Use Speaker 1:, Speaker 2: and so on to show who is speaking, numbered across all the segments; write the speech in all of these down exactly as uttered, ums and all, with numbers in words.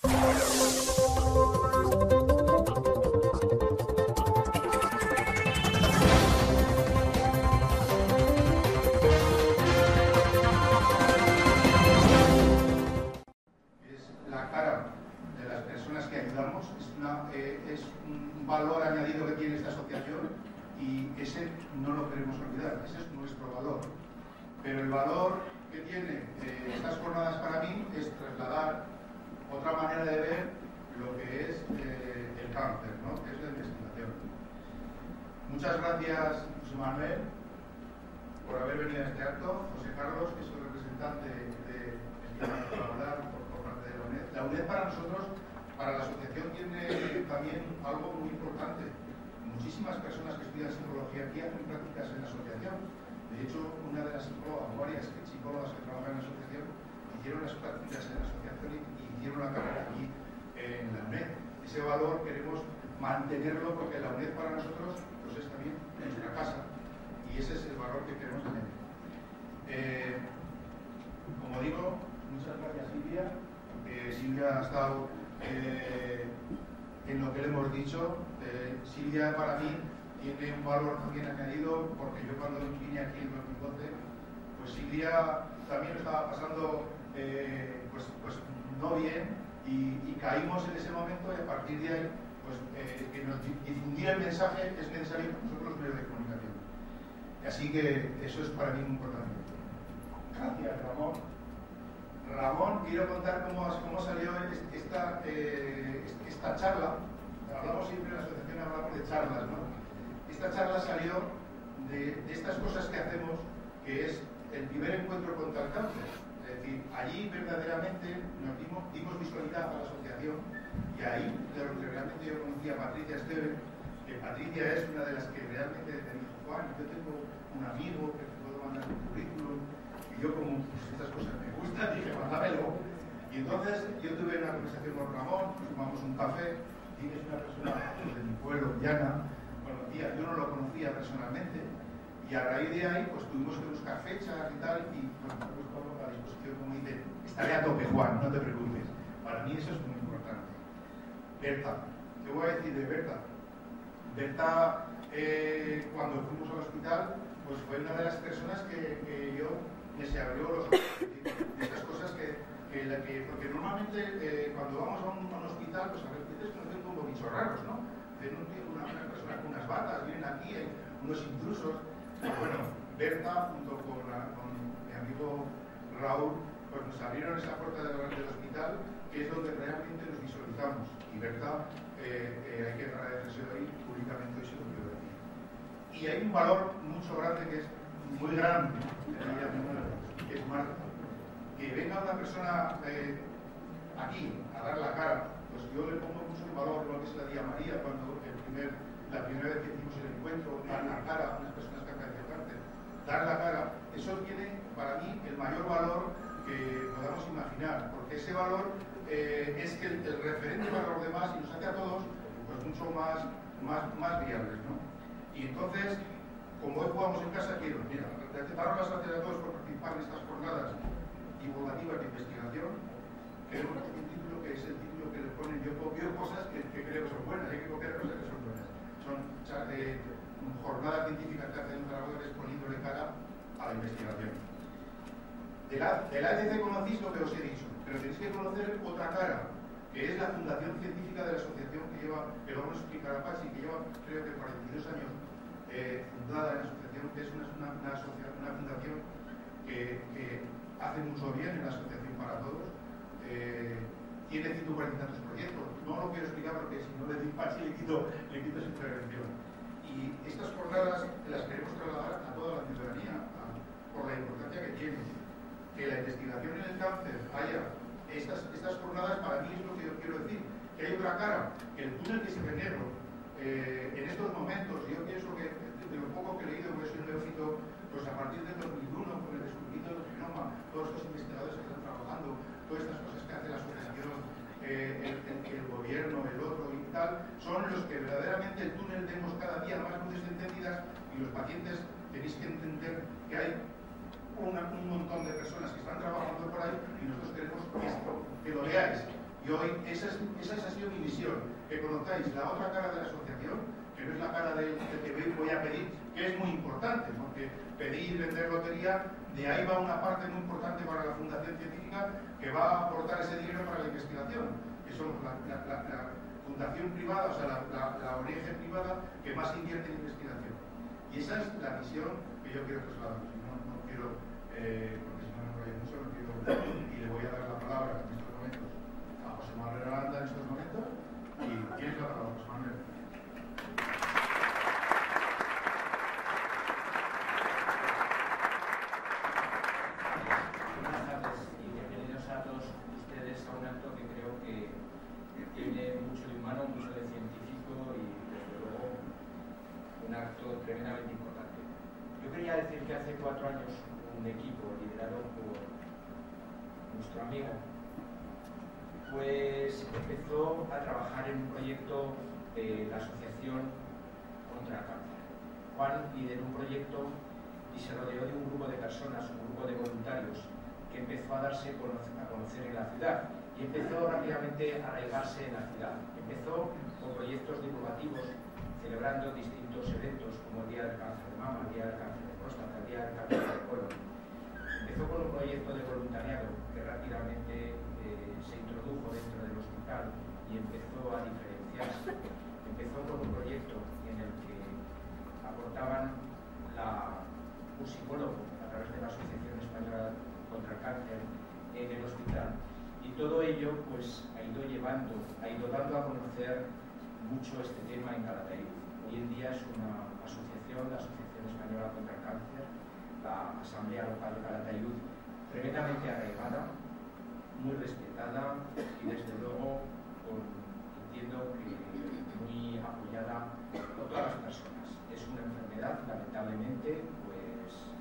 Speaker 1: valor añadido que tiene esta asociación y ese no lo queremos olvidar, ese es nuestro valor. Pero el valor que tiene eh, estas jornadas para mí es trasladar otra manera de ver lo que es eh, el cáncer, ¿no? Que es la investigación. Muchas gracias, José Manuel, por haber venido a este acto. José Carlos, que es el representante de colaborar por, por parte de la UNED. La UNED para nosotros, para la asociación, tiene también algo muy importante. Muchísimas personas que estudian psicología aquí hacen prácticas en la asociación. De hecho, una de las psicólogas, varias psicólogas que trabajan en la asociación, hicieron las prácticas en la asociación y, y hicieron la carrera aquí en la UNED. Ese valor queremos mantenerlo porque la UNED para nosotros pues es también nuestra casa y ese es el valor que queremos tener. Eh, como digo, muchas gracias Silvia. Eh, Silvia ha estado eh, en lo que le hemos dicho. Eh, Silvia para mí tiene un valor también añadido porque yo cuando vine aquí en dos mil doce, pues Silvia también lo estaba pasando eh, pues, pues no bien y, y caímos en ese momento y a partir de ahí pues eh, que nos difundía el mensaje es necesario para nosotros los medios de comunicación. Así que eso es para mí muy importante. Gracias, Ramón. Ramón, quiero contar cómo, cómo salió esta, eh, esta charla. Hablamos siempre en la asociación, hablamos de charlas, ¿no? Esta charla salió de, de estas cosas que hacemos, que es el primer encuentro contra el cáncer. Es decir, allí verdaderamente nos dimos, dimos visualidad a la asociación y ahí de lo que realmente yo conocí a Patricia Esteve, que Patricia es una de las que realmente me dijo, Juan, yo tengo un amigo que te puedo mandar un currículum y yo como pues, estas cosas me gustan, dije, mándamelo. Y entonces yo tuve una conversación con Ramón, nos tomamos un café y es una persona de mi pueblo, Llana, conocía, yo no lo conocía personalmente y a raíz de ahí pues tuvimos que buscar fechas y tal y pues me buscó a disposición, como dice, estaré a tope Juan, no te preocupes. Para mí eso es muy importante. Berta, ¿qué voy a decir de Berta? Berta, eh, cuando fuimos al hospital, pues fue una de las personas que, que yo me se abrió los ojos de estas cosas que, que, la que porque normalmente eh, cuando vamos a un, a un hospital, pues a veces nos ven como bichos raros, ¿no? Ven una, una persona con unas batas, vienen aquí, hay unos intrusos. Pero bueno, Berta, junto con, la, con mi amigo Raúl, pues nos abrieron esa puerta del, del hospital, que es donde realmente nos visualizamos. Y Berta, eh, eh, hay que agradecérselo ahí públicamente, hoy se lo quiero decir. Y hay un valor mucho grande que es muy grande, que es Marta. Que venga una persona eh, aquí a dar la cara, pues yo le pongo mucho en valor lo que es la Día María, cuando el primer, la primera vez que hicimos el encuentro, dar la cara a unas personas que han padecido cáncer, dar la cara, eso tiene para mí el mayor valor que podamos imaginar, porque ese valor eh, es que el, el referente para los demás y nos hace a todos pues mucho más, más, más viables, ¿no? Y entonces, como hoy jugamos en casa, quiero, mira, daros las gracias a todos por participar en estas jornadas divulgativas de investigación. Creo que un título que es el título que le ponen, yo copio cosas que, que creo que son buenas, hay que copiar cosas que son buenas. Son eh, jornadas científicas que hacen trabajadores poniéndole cara a la investigación. De la, de la E D C conocéis lo que os he dicho, pero tenéis que conocer otra cara, que es la Fundación Científica de la Asociación que lleva, que lo vamos a explicar a Pachi, que lleva creo que cuarenta y dos años eh, fundada en la asociación, que es una, una, una, asocia, una fundación que, que hace mucho bien en la Asociación para Todos. Eh, tiene ciento cuarenta y tantos proyectos, no lo quiero explicar porque si no le digo Pachi le quito, le quito su intervención. Y estas jornadas las queremos trasladar a toda la ciudadanía a, por la importancia que tiene. Que la investigación en el cáncer haya estas, estas jornadas, para mí es lo que yo quiero decir, que hay otra cara, que el túnel que se genera eh, en estos momentos, yo pienso que de lo poco que he leído, porque soy un neófito, pues a partir del dos mil uno, con el descubrimiento del genoma, todos estos investigadores que están trabajando, todas estas cosas que hace la asociación, eh, el, el, el gobierno, el otro y tal, son los que verdaderamente el túnel vemos cada día más luces encendidas y los pacientes tenéis que entender que hay Una, un montón de personas que están trabajando por ahí y nosotros queremos esto, que lo veáis, Y hoy esa, es, esa ha sido mi misión, que conozcáis la otra cara de la asociación, que no es la cara del de que voy a pedir, que es muy importante, porque pedir, vender lotería, de ahí va una parte muy importante para la Fundación Científica que va a aportar ese dinero para la investigación, que somos la, la, la, la fundación privada, o sea, la, la, la O N G privada que más invierte en investigación. Y esa es la misión que yo quiero trasladar. No, no quiero, eh, porque si no me enrollo mucho, no quiero, y le voy a dar la palabra en estos momentos a José Manuel Aranda en estos momentos. Y tienes la palabra, José Manuel.
Speaker 2: Buenas tardes y bienvenidos a todos ustedes a un acto que creo que tiene mucho de humano, mucho de científico y desde luego un acto tremendamente importante. Yo quería decir que hace cuatro años un equipo liderado por nuestro amigo pues empezó a trabajar en un proyecto de la Asociación contra el Cáncer. Juan lideró un proyecto y se rodeó de un grupo de personas, un grupo de voluntarios que empezó a darse a conocer en la ciudad y empezó rápidamente a arraigarse en la ciudad. Empezó con proyectos divulgativos celebrando distintos eventos como el Día del Cáncer de Mama, el Día del Cáncer de Próstata, el Día del Cáncer de Colon. Empezó con un proyecto de voluntariado que rápidamente eh, se introdujo dentro del hospital y empezó a diferenciarse. Empezó con un proyecto en el que aportaban la, un psicólogo a través de la Asociación Española contra el Cáncer en el hospital. Y todo ello pues ha ido llevando, ha ido dando a conocer mucho este tema en Calatayud. Hoy en día es una asociación, la Asociación Española contra el Cáncer, la Asamblea Local de Calatayud, tremendamente arraigada, muy respetada y desde luego con, entiendo que muy apoyada por todas las personas. Es una enfermedad lamentablemente pues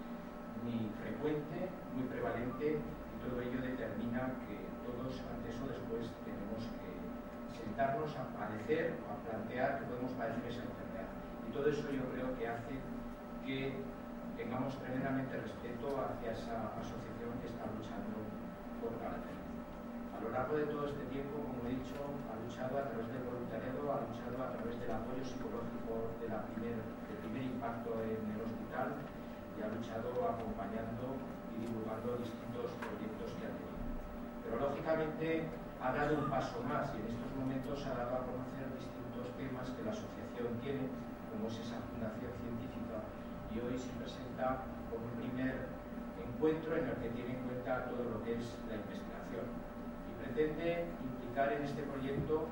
Speaker 2: muy frecuente, muy prevalente y todo ello determina que todos antes o después tenemos que sentarnos a padecer o a plantear que podemos padecer esa enfermedad. Y todo eso yo creo que hace que tengamos tremendamente respeto hacia esa asociación que está luchando por Calatayud. A lo largo de todo este tiempo, como he dicho, ha luchado a través del voluntariado, ha luchado a través del apoyo psicológico de la primer, del primer impacto en el hospital y ha luchado acompañando y divulgando distintos proyectos que ha tenido. Pero lógicamente ha dado un paso más y en estos momentos ha dado a conocer distintos temas que la asociación tiene, como es esa fundación científica, y hoy se presenta como un primer encuentro en el que tiene en cuenta todo lo que es la investigación y pretende implicar en este proyecto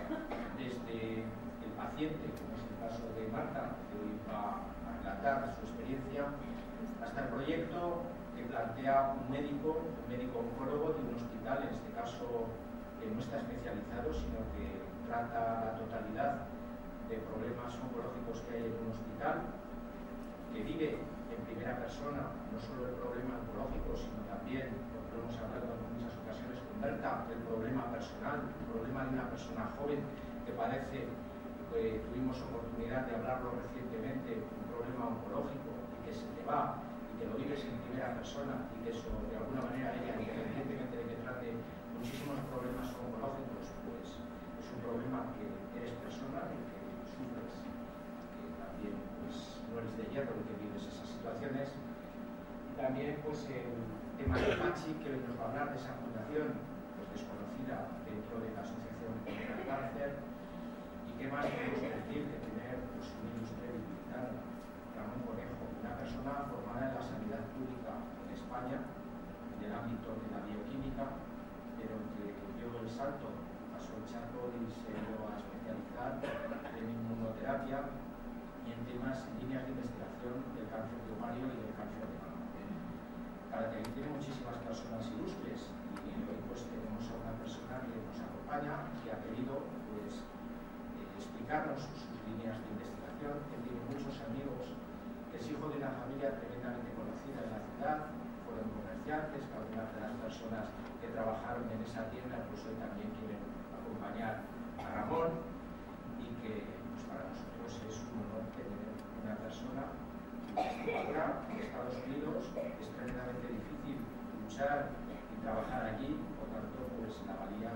Speaker 2: desde el paciente, como es el caso de Marta, que hoy va a relatar su experiencia, hasta el proyecto que plantea un médico, un médico oncólogo de un hospital, en este caso que no está especializado, sino que trata la totalidad de problemas oncológicos que hay en un hospital, que vive en primera persona no solo el problema oncológico, sino también, porque lo hemos hablado en muchas ocasiones con Berta, el problema personal, el problema de una persona joven que padece, que tuvimos oportunidad de hablarlo recientemente, un problema oncológico y que se te va y que lo vives en primera persona y que eso de alguna manera ella, independientemente de que trate muchísimos problemas oncológicos, pues es un problema que eres persona y que sufres, que también pues no eres de hierro y que vives esas situaciones. Y también pues el tema de Pachi, que hoy nos va a hablar de esa fundación pues desconocida dentro de la Asociación contra el Cáncer. Y qué más podemos decir que tener pues, un ilustre militar, Ramón Conejo, una persona formada en la sanidad pública en España, en el ámbito de la bioquímica, pero que dio el salto, pasó el charco y se dio a especializar en inmunoterapia y en temas, en líneas de investigación del cáncer de ovario y del cáncer de mama. Calatayud tiene muchísimas personas ilustres y hoy pues tenemos a una persona que nos acompaña y ha querido pues eh, explicarnos sus líneas de investigación. Él tiene muchos amigos, que es hijo de una familia tremendamente conocida en la ciudad, fueron comerciantes, que algunas de las personas que trabajaron en esa tienda pues hoy también quieren acompañar a Ramón y que pues, para nosotros es un honor tener una persona investigadora en Estados Unidos. Es tremendamente difícil luchar y trabajar allí, por tanto pues la valía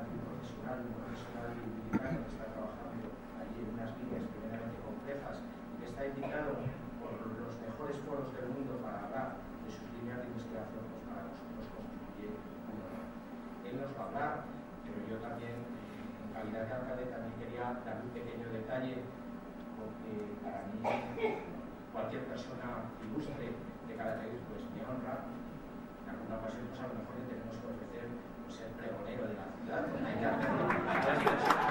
Speaker 2: un profesional, un profesional militar que está trabajando allí en unas líneas primeramente complejas y que está invitado por los mejores foros del mundo para hablar de sus líneas de investigación, pues para nosotros constituye un honor. Él nos va a hablar, pero yo también, en calidad de alcalde, también quería dar un pequeño detalle, porque para mí cualquier persona ilustre de cada país pues me honra. En alguna ocasión pues a lo mejor le tenemos que ofrecer pues, ser pregonero de la ciudad, porque hay que hacerlo a las personas.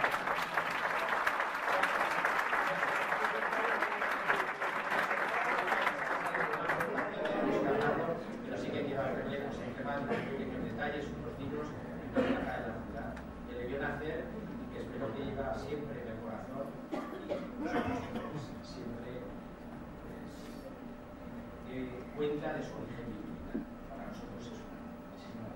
Speaker 2: Pero sí que quiero hacerle pues, el tema de unos pequeños detalles, unos libros y una placa de la ciudad que le vio nacer y que espero que lleva siempre en el corazón y nosotros pues, siempre pues, que cuenta de su origen militar. Para nosotros es una muchísima.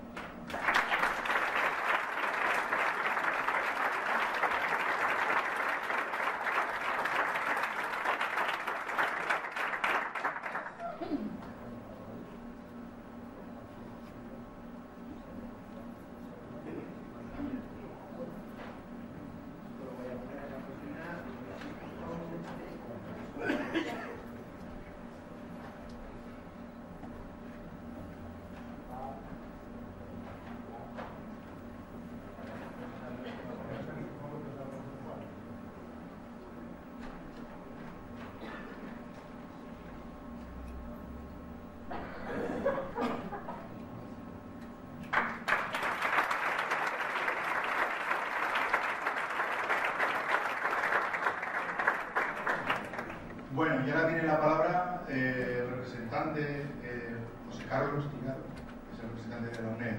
Speaker 1: Bueno, y ahora tiene la palabra eh, el representante eh, José Carlos Tirado, que es el representante de la UNED.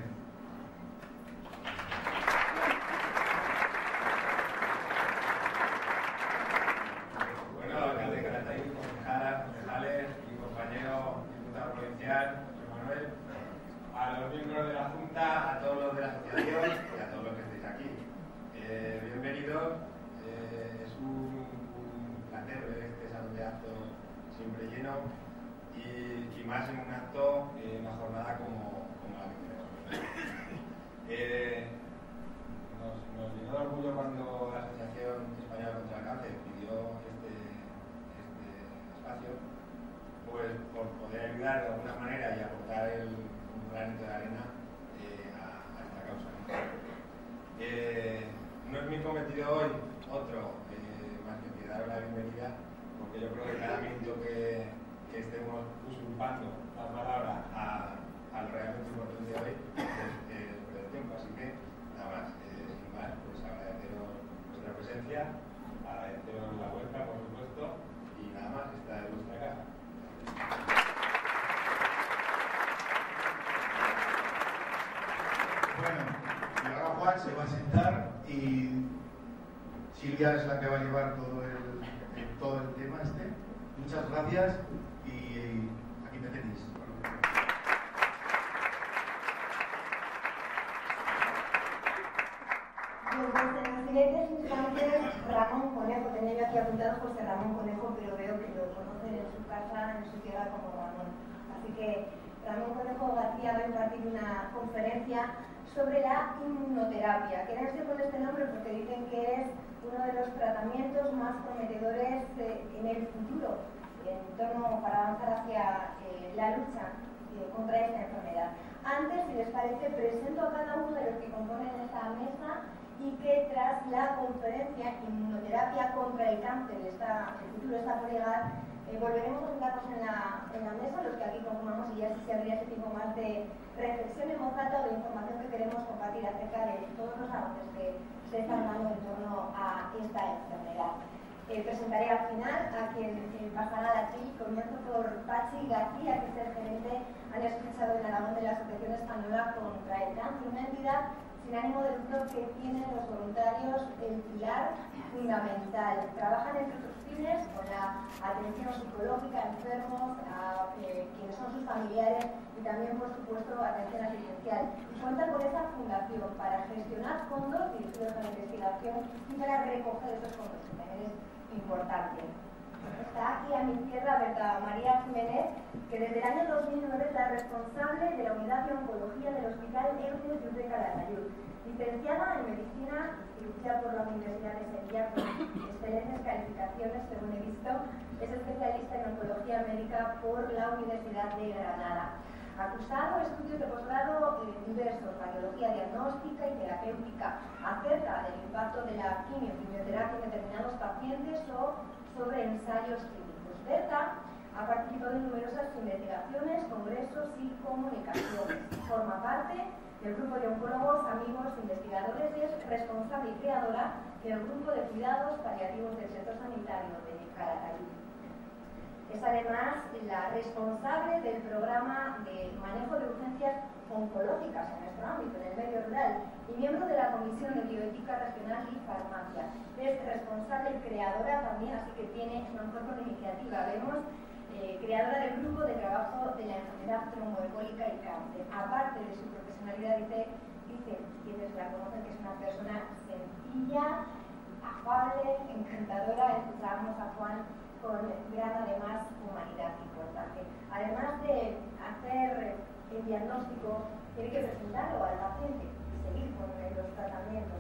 Speaker 3: Bueno, alcalde Calatayud, concejalas, concejales, mi compañero diputado provincial, José Manuel, a los miembros de la Junta, a todos los de la asociación y a todos los que estéis aquí. Eh, bienvenidos, eh, es un, un placer ver este salón de actos siempre lleno y, y más en un acto, en una jornada como, como la que tenemos hoy. Eh, nos, nos llenó de orgullo cuando la Asociación Española contra el Cáncer pidió este, este espacio, pues por poder ayudar de alguna manera y aportar el, un granito de arena eh, a, a esta causa. Eh, no es mi cometido hoy otro, eh, más que daros la bienvenida, porque yo creo que cada minuto que, que estemos usurpando la palabra a, al realmente importante de hoy es, es perder tiempo. Así que, nada más, eh, sin más, pues agradeceros vuestra presencia, agradeceros la vuelta, por supuesto, y nada más, esta es vuestra casa.
Speaker 1: Bueno, y ahora Juan se va a sentar y Silvia es la que va a llevar todo el, el, todo el tema este. Muchas gracias y aquí me tenéis.
Speaker 4: Desde los siguientes instantes, Ramón Conejo, tenía yo aquí apuntado José Ramón Conejo, pero veo que lo conocen en su casa, en su tierra como Ramón. Así que Ramón Conejo García va a impartir una conferencia sobre la inmunoterapia. Quédense con este nombre porque dicen que es uno de los tratamientos más prometedores eh, en el futuro, en torno para avanzar hacia eh, la lucha eh, contra esta enfermedad. Antes, si les parece, presento a cada uno de los que componen esta mesa y que tras la conferencia Inmunoterapia contra el cáncer, está, el futuro está por llegar, eh, volveremos a sentarnos en la, en la mesa, los que aquí conformamos, y ya se habría ese tipo más de reflexión en voz alta o de información que queremos compartir acerca de todos los avances que se están dando en torno a esta enfermedad. Eh, presentaré al final a quien eh, pasará la tril. Comienzo por Pachi García, que es el gerente, han escuchado en Aragón, de la Asociación Española contra el Cáncer, una entidad sin ánimo de lucro que tienen los voluntarios el pilar fundamental. Trabajan entre otros fines con la atención psicológica a enfermos, a eh, quienes son sus familiares y también, por supuesto, atención asistencial. Y cuentan con esa fundación para gestionar fondos dirigidos a la investigación y para recoger esos fondos, que también es importante. Está aquí a mi izquierda Berta María Jiménez, que desde el año dos mil nueve es la responsable de la unidad de oncología del Hospital Eugenio Llull de Calatayud. Licenciada en Medicina y cirugía por la Universidad de Sevilla con excelentes calificaciones, según he visto, es especialista en oncología médica por la Universidad de Granada. Ha cursado estudios de posgrado eh, diversos, radiología diagnóstica y terapéutica, acerca del impacto de la quimio, quimioterapia en determinados pacientes o sobre ensayos clínicos. Berta ha participado en numerosas investigaciones, congresos y comunicaciones. Forma parte del grupo de oncólogos, amigos, investigadores y es responsable y creadora del grupo de cuidados paliativos del sector sanitario de Calatayud. Es además la responsable del programa de manejo de urgencias oncológicas en nuestro ámbito, en el medio rural, y miembro de la Comisión de Bioética Regional y Farmacia. Es responsable y creadora también, así que tiene una fuerte iniciativa. Vemos eh, creadora del grupo de trabajo de la enfermedad tromboembólica y cáncer. Aparte de su profesionalidad, dice, dice quienes la conocen, que es una persona sencilla, afable, encantadora. Escuchábamos a Juan con gran, además, humanidad importante. Además de hacer el diagnóstico, tiene que presentarlo al paciente y seguir con los tratamientos.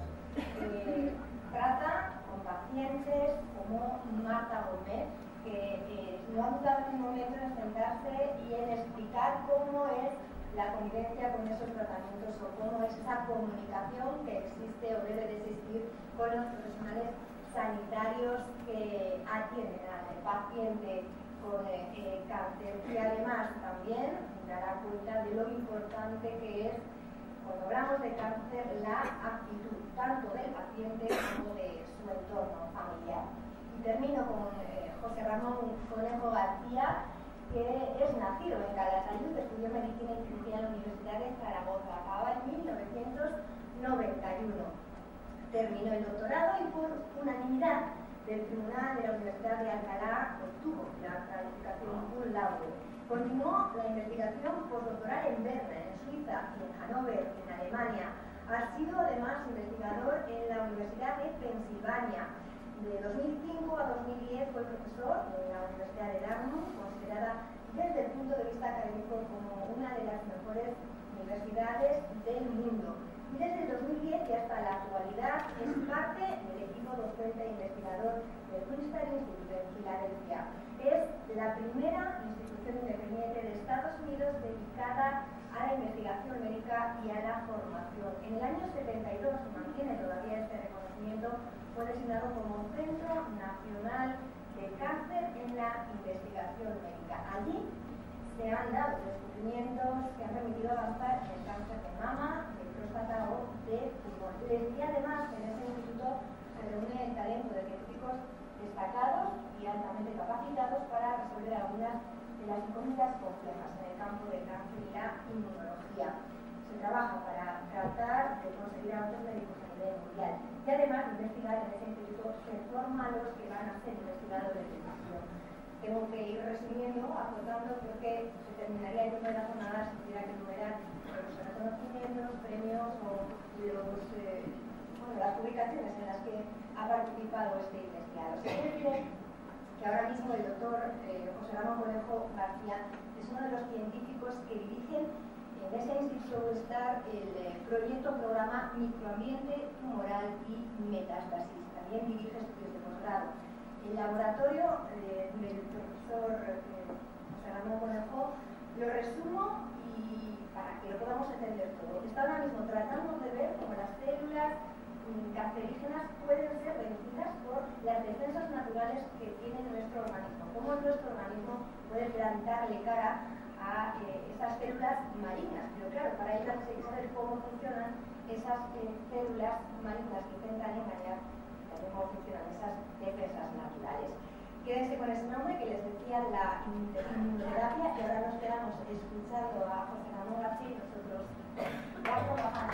Speaker 4: Eh, trata con pacientes como Marta Gómez, que eh, no ha dudado en un momento en sentarse y en explicar cómo es la convivencia con esos tratamientos o cómo es esa comunicación que existe o debe de existir con los profesionales sanitarios que atienden al paciente con eh, cáncer, y además también dará cuenta de lo importante que es, cuando hablamos de cáncer, la actitud tanto del paciente como de su entorno familiar. Y termino con eh, José Ramón Conejo García, que es nacido en Calatayud, estudió medicina y cirugía en la Universidad de Zaragoza, acababa en mil novecientos noventa y uno. Terminó el doctorado y por unanimidad del Tribunal de la Universidad de Alcalá obtuvo la calificación cum laude. Continuó la investigación postdoctoral en Berna, en Suiza, y en Hannover, en Alemania. Ha sido además investigador en la Universidad de Pensilvania. De dos mil cinco a dos mil diez fue profesor en la Universidad de Dartmouth, considerada desde el punto de vista académico como una de las mejores universidades del mundo. Y desde el dos mil diez y hasta la actualidad es parte del equipo docente e investigador del Princeton Institute en Filadelfia. Es la primera institución independiente de Estados Unidos dedicada a la investigación médica y a la formación. En el año setenta y dos, mantiene todavía este reconocimiento, fue designado como Centro Nacional de Cáncer en la Investigación Médica. Allí se han dado descubrimientos que han permitido avanzar en el cáncer de mama, de próstata o de pulmón. Les decía además que en este instituto se reúne el talento de científicos destacados y altamente capacitados para resolver algunas de las incógnitas complejas en el campo del cáncer y la inmunología. Se trabaja para tratar de conseguir avances médicos a nivel mundial. Y además de investigar en ese instituto se forman los que van a ser investigadores de investigación. Tengo que ir resumiendo, acotando, porque se terminaría el tema de la jornada si tuviera que enumerar los reconocimientos, premios o los, eh, bueno, las publicaciones en las que ha participado este investigador. Se quiere que ahora mismo el doctor eh, José Ramón Conejo García es uno de los científicos que dirigen en ese Instituto Star el eh, proyecto programa Microambiente Tumoral y Metástasis. También dirige estudios de posgrado. El laboratorio eh, del profesor eh, José Ramón Conejo lo resumo y para que lo podamos entender todo. Está ahora mismo tratando de ver cómo las células mm, cancerígenas pueden ser vencidas por las defensas naturales que tiene nuestro organismo. Cómo nuestro organismo puede plantarle cara a eh, esas células malignas. Pero claro, para ello hay que saber cómo funcionan esas eh, células malignas que intentan engañar, cómo funcionan esas defensas naturales. Quédense con ese nombre que les decía, la inmunoterapia, y ahora nos quedamos escuchando a José Ramón García y nosotros vamos bajando.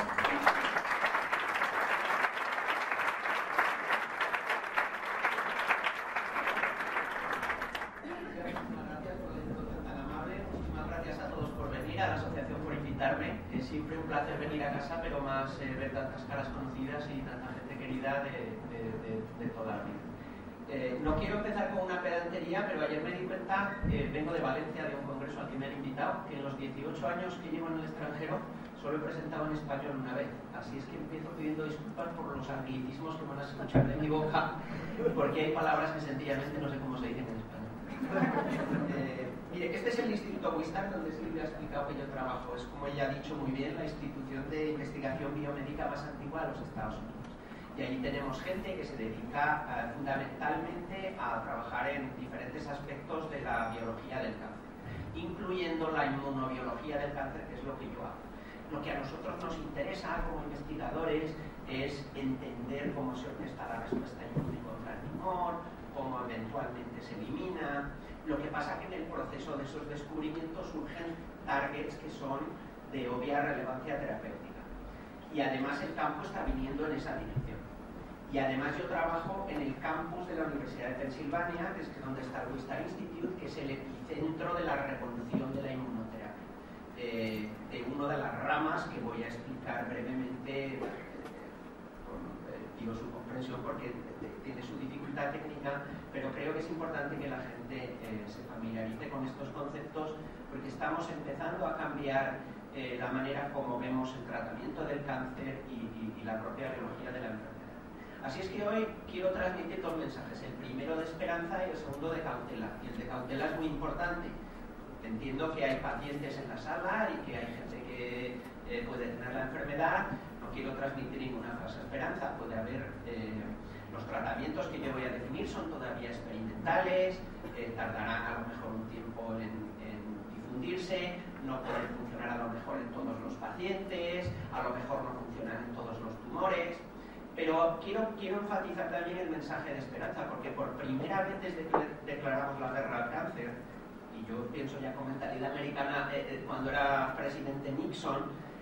Speaker 5: A la asociación por invitarme, es siempre un placer venir a casa, pero más eh, ver tantas caras conocidas y tanta gente querida de, de, de, de toda la vida. Eh, no quiero empezar con una pedantería, pero ayer me di cuenta, eh, vengo de Valencia, de un congreso al que me han invitado, que en los dieciocho años que llevo en el extranjero Solo he presentado en español una vez, así es que empiezo pidiendo disculpas por los anglicismos que van a escuchar de mi boca, porque hay palabras que sencillamente no sé cómo se dicen en español. Eh, mire, este es el Instituto Wistar, donde Silvia ha explicado que yo trabajo. Es, como ella ha dicho muy bien, la institución de investigación biomédica más antigua de los Estados Unidos. Y allí tenemos gente que se dedica uh, fundamentalmente a trabajar en diferentes aspectos de la biología del cáncer, incluyendo la inmunobiología del cáncer, que es lo que yo hago. Lo que a nosotros nos interesa como investigadores es entender cómo se orquesta la respuesta inmune contra el tumor, cómo eventualmente se elimina. Lo que pasa que en el proceso de esos descubrimientos surgen targets que son de obvia relevancia terapéutica. Y además el campo está viniendo en esa dirección. Y además yo trabajo en el campus de la Universidad de Pensilvania, que es donde está el Wistar Institute, que es el epicentro de la revolución de la inmunoterapia. De, de una de las ramas que voy a explicar brevemente, eh, con, eh, pido su comprensión porque tiene su dificultad técnica, pero creo que es importante que la gente eh, se familiarice con estos conceptos, porque estamos empezando a cambiar eh, la manera como vemos el tratamiento del cáncer y, y, y la propia biología de la enfermedad. Así es que hoy quiero transmitir dos mensajes, el primero de esperanza y el segundo de cautela. Y el de cautela es muy importante. Entiendo que hay pacientes en la sala y que hay gente que eh, puede tener la enfermedad. No quiero transmitir ninguna falsa esperanza. Puede haber eh, los tratamientos que yo voy a definir son todavía experimentales, eh, tardarán a lo mejor un tiempo en, en difundirse, no pueden funcionar a lo mejor en todos los pacientes, a lo mejor no funcionan en todos los tumores. Pero quiero, quiero enfatizar también el mensaje de esperanza, porque por primera vez desde que declaramos la guerra al cáncer, y yo pienso ya con mentalidad americana, eh, eh, cuando era presidente Nixon,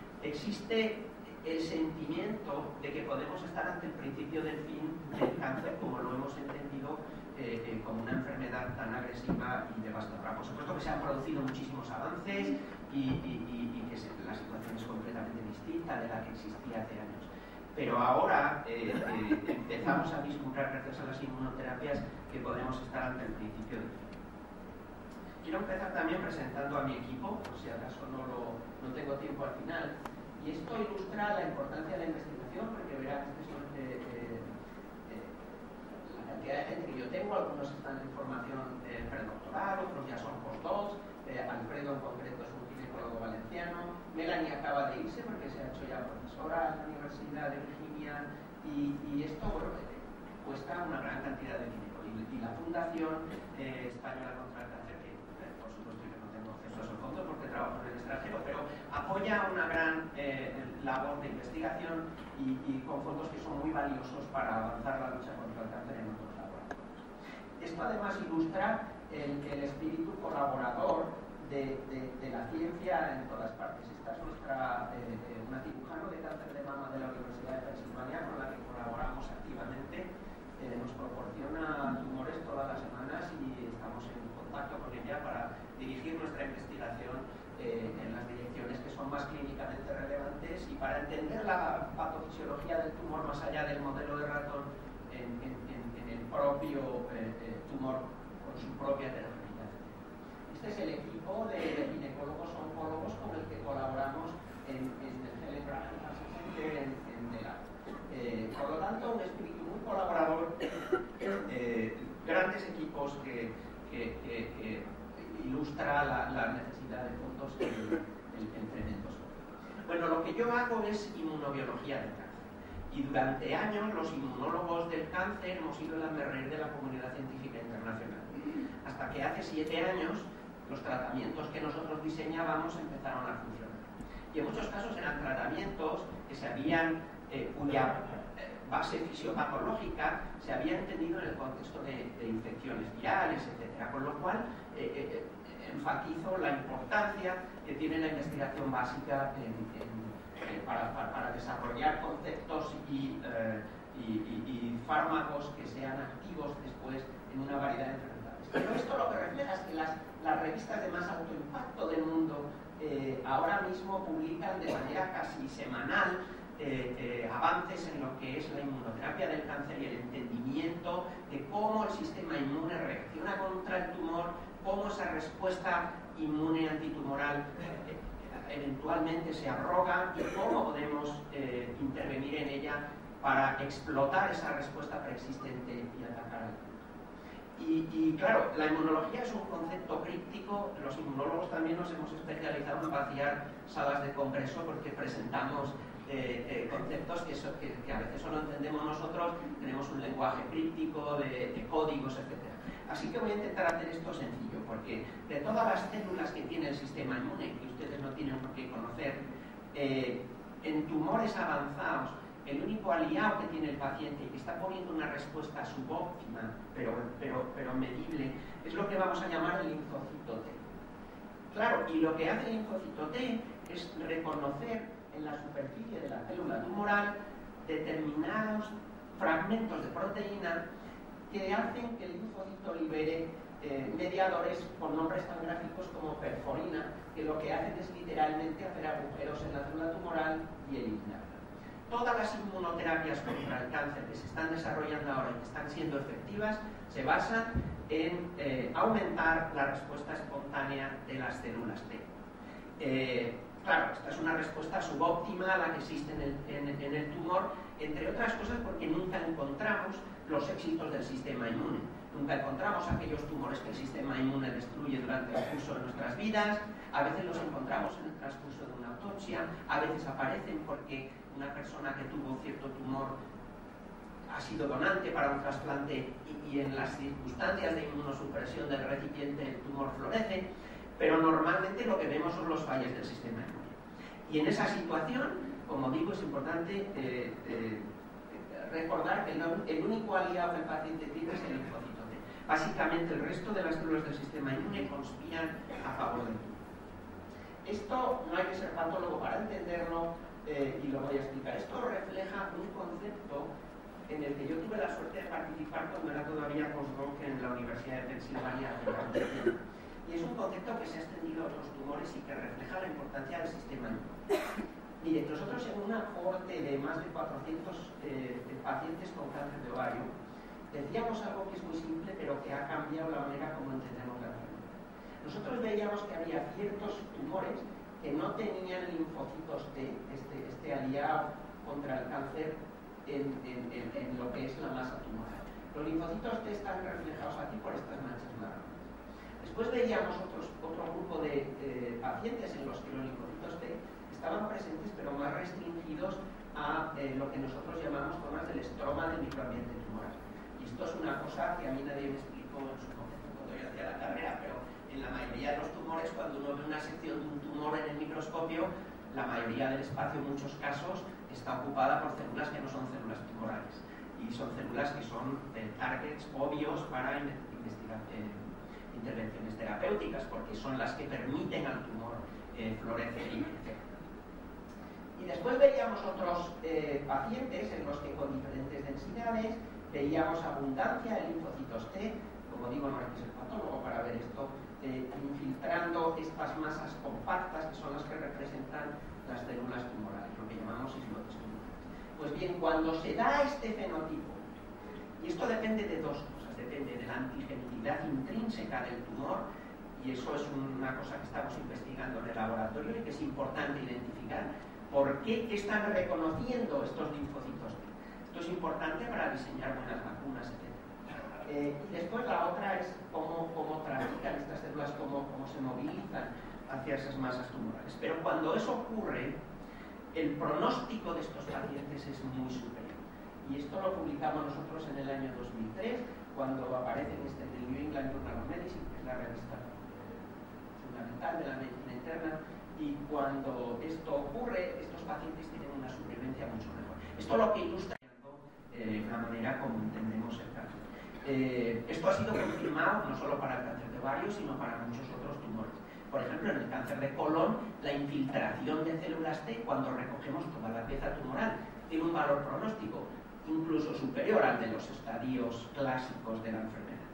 Speaker 5: existe el sentimiento de que podemos estar ante el principio del fin del cáncer como lo hemos entendido eh, eh, como una enfermedad tan agresiva y devastadora. Por supuesto que se han producido muchísimos avances y, y, y, y que se, la situación es completamente distinta de la que existía hace años. Pero ahora eh, eh, empezamos a vislumbrar, gracias a las inmunoterapias, que podemos estar ante el principio del fin. Quiero empezar también presentando a mi equipo, por si acaso no, lo, no tengo tiempo al final. Y esto ilustra la importancia de la investigación, porque verán que son eh, eh, eh, la cantidad de gente que yo tengo. Algunos están en formación eh, predoctoral, otros ya son postdocs. Eh, Alfredo en concreto es un ginecólogo valenciano. Melanie acaba de irse porque se ha hecho ya profesora en la Universidad de Virginia. Y, y esto, bueno, eh, cuesta una gran cantidad de dinero. Y, y la Fundación eh, Española contra el Cáncer, que eh, por supuesto yo no tengo acceso a esos fondos porque trabajo en el extranjero, pero apoya una gran eh, labor de investigación y, y con fondos que son muy valiosos para avanzar la lucha contra el cáncer en otros laboratorios. Esto además ilustra el, el espíritu colaborador de, de, de la ciencia en todas partes. Esta es nuestra, eh, eh, una cirujano de cáncer de mama de la Universidad de Pensilvania con la que colaboramos activamente. Eh, nos proporciona tumores todas las semanas y estamos en contacto con ella para dirigir nuestra investigación eh, en las direcciones que son más clínicamente relevantes y para entender la patofisiología del tumor más allá del modelo de ratón en, en, en, en el propio eh, eh, tumor con su propia heterogeneidad. Este es el equipo de ginecólogos oncólogos con el que colaboramos en, en el Helen Graham Cancer Center en, en Delaware. Eh, por lo tanto, un espíritu muy colaborador, eh, grandes equipos que, que, que, que ilustra la, la necesidad de fondos en, en, en tremendos. Bueno, lo que yo hago es inmunobiología del cáncer. Y durante años los inmunólogos del cáncer hemos sido el hazmerreír de la comunidad científica internacional. Hasta que hace siete años los tratamientos que nosotros diseñábamos empezaron a funcionar. Y en muchos casos eran tratamientos que se habían, eh, cuya eh, base fisiopatológica se había entendido en el contexto de, de infecciones virales, etcétera. Con lo cual, eh, eh, enfatizo la importancia que tiene la investigación básica en, en, eh, para, para, para desarrollar conceptos y, eh, y, y, y fármacos que sean activos después en una variedad de enfermedades. Pero esto lo que refleja es que las, las revistas de más alto impacto del mundo eh, ahora mismo publican de manera casi semanal eh, eh, avances en lo que es la inmunoterapia del cáncer y el entendimiento de cómo el sistema inmune reacciona contra el tumor, cómo esa respuesta inmune antitumoral eh, eventualmente se arroga y cómo podemos eh, intervenir en ella para explotar esa respuesta preexistente y atacar al tumor. Y, y claro, la inmunología es un concepto críptico. Los inmunólogos también nos hemos especializado en vaciar salas de congreso porque presentamos eh, eh, conceptos que, so, que, que a veces solo entendemos nosotros, tenemos un lenguaje críptico de, de códigos, etcétera. Así que voy a intentar hacer esto sencillo, porque de todas las células que tiene el sistema inmune, que ustedes no tienen por qué conocer, eh, en tumores avanzados, el único aliado que tiene el paciente y que está poniendo una respuesta subóptima, pero, pero, pero medible, es lo que vamos a llamar el linfocito T. Claro, y lo que hace el linfocito T es reconocer en la superficie de la célula tumoral determinados fragmentos de proteína que hacen que el linfocito libere eh, mediadores con nombres tan gráficos como perforina, que lo que hacen es literalmente hacer agujeros en la célula tumoral y eliminarla. Todas las inmunoterapias contra el cáncer que se están desarrollando ahora y que están siendo efectivas se basan en eh, aumentar la respuesta espontánea de las células T. Eh, claro, esta es una respuesta subóptima a la que existe en el, en, en el tumor, entre otras cosas porque nunca encontramos los éxitos del sistema inmune. Nunca encontramos aquellos tumores que el sistema inmune destruye durante el curso de nuestras vidas. A veces los encontramos en el transcurso de una autopsia, a veces aparecen porque una persona que tuvo cierto tumor ha sido donante para un trasplante y, y en las circunstancias de inmunosupresión del recipiente el tumor florece, pero normalmente lo que vemos son los fallos del sistema inmune. Y en esa situación, como digo, es importante eh, eh, recordar que el, el único aliado que el paciente tiene es el linfocito T. Básicamente el resto de las células del sistema inmune conspiran a favor del tumor. Esto no hay que ser patólogo para entenderlo eh, y lo voy a explicar. Esto refleja un concepto en el que yo tuve la suerte de participar cuando era todavía postdoc en la Universidad de Pensilvania. Y es un concepto que se ha extendido a otros tumores y que refleja la importancia del sistema inmune. Mire, nosotros en una cohorte de más de cuatrocientos eh, de pacientes con cáncer de ovario decíamos algo que es muy simple pero que ha cambiado la manera como entendemos la enfermedad. Nosotros veíamos que había ciertos tumores que no tenían linfocitos T, este, este aliado contra el cáncer en, en, en, en lo que es la masa tumoral. Los linfocitos T están reflejados aquí por estas manchas marrones. Después veíamos otros, otro grupo de eh, pacientes en los que los linfocitos T estaban presentes pero más restringidos a eh, lo que nosotros llamamos formas del estroma del microambiente tumoral. Y esto es una cosa que a mí nadie me explicó en su momento cuando yo hacía la carrera, pero en la mayoría de los tumores, cuando uno ve una sección de un tumor en el microscopio, la mayoría del espacio en muchos casos está ocupada por células que no son células tumorales y son células que son eh, targets obvios para investigar eh, intervenciones terapéuticas, porque son las que permiten al tumor eh, florecer y crecer. Y después veíamos otros eh, pacientes en los que con diferentes densidades veíamos abundancia de linfocitos T, como digo, no hay que ser patólogo para ver esto, eh, infiltrando estas masas compactas que son las que representan las células tumorales, lo que llamamos islotes tumorales. Pues bien, cuando se da este fenotipo, y esto depende de dos cosas, depende de la antigenidad intrínseca del tumor, y eso es una cosa que estamos investigando en el laboratorio y que es importante identificar, por qué están reconociendo estos linfocitos T. Esto es importante para diseñar buenas vacunas, etcétera. Eh, y después la otra es cómo, cómo trafican estas células, cómo, cómo se movilizan hacia esas masas tumorales. Pero cuando eso ocurre, el pronóstico de estos pacientes es muy superior. Y esto lo publicamos nosotros en el año dos mil tres, cuando aparece en este el New England Journal of Medicine, que es la revista fundamental de la medicina interna, y cuando esto ocurre, estos pacientes tienen una supervivencia mucho mejor. Esto lo que ilustra eh, la manera como entendemos el cáncer. Eh, esto ha sido confirmado no solo para el cáncer de ovario, sino para muchos otros tumores. Por ejemplo, en el cáncer de colon, la infiltración de células T, cuando recogemos toda la pieza tumoral, tiene un valor pronóstico incluso superior al de los estadios clásicos de la enfermedad.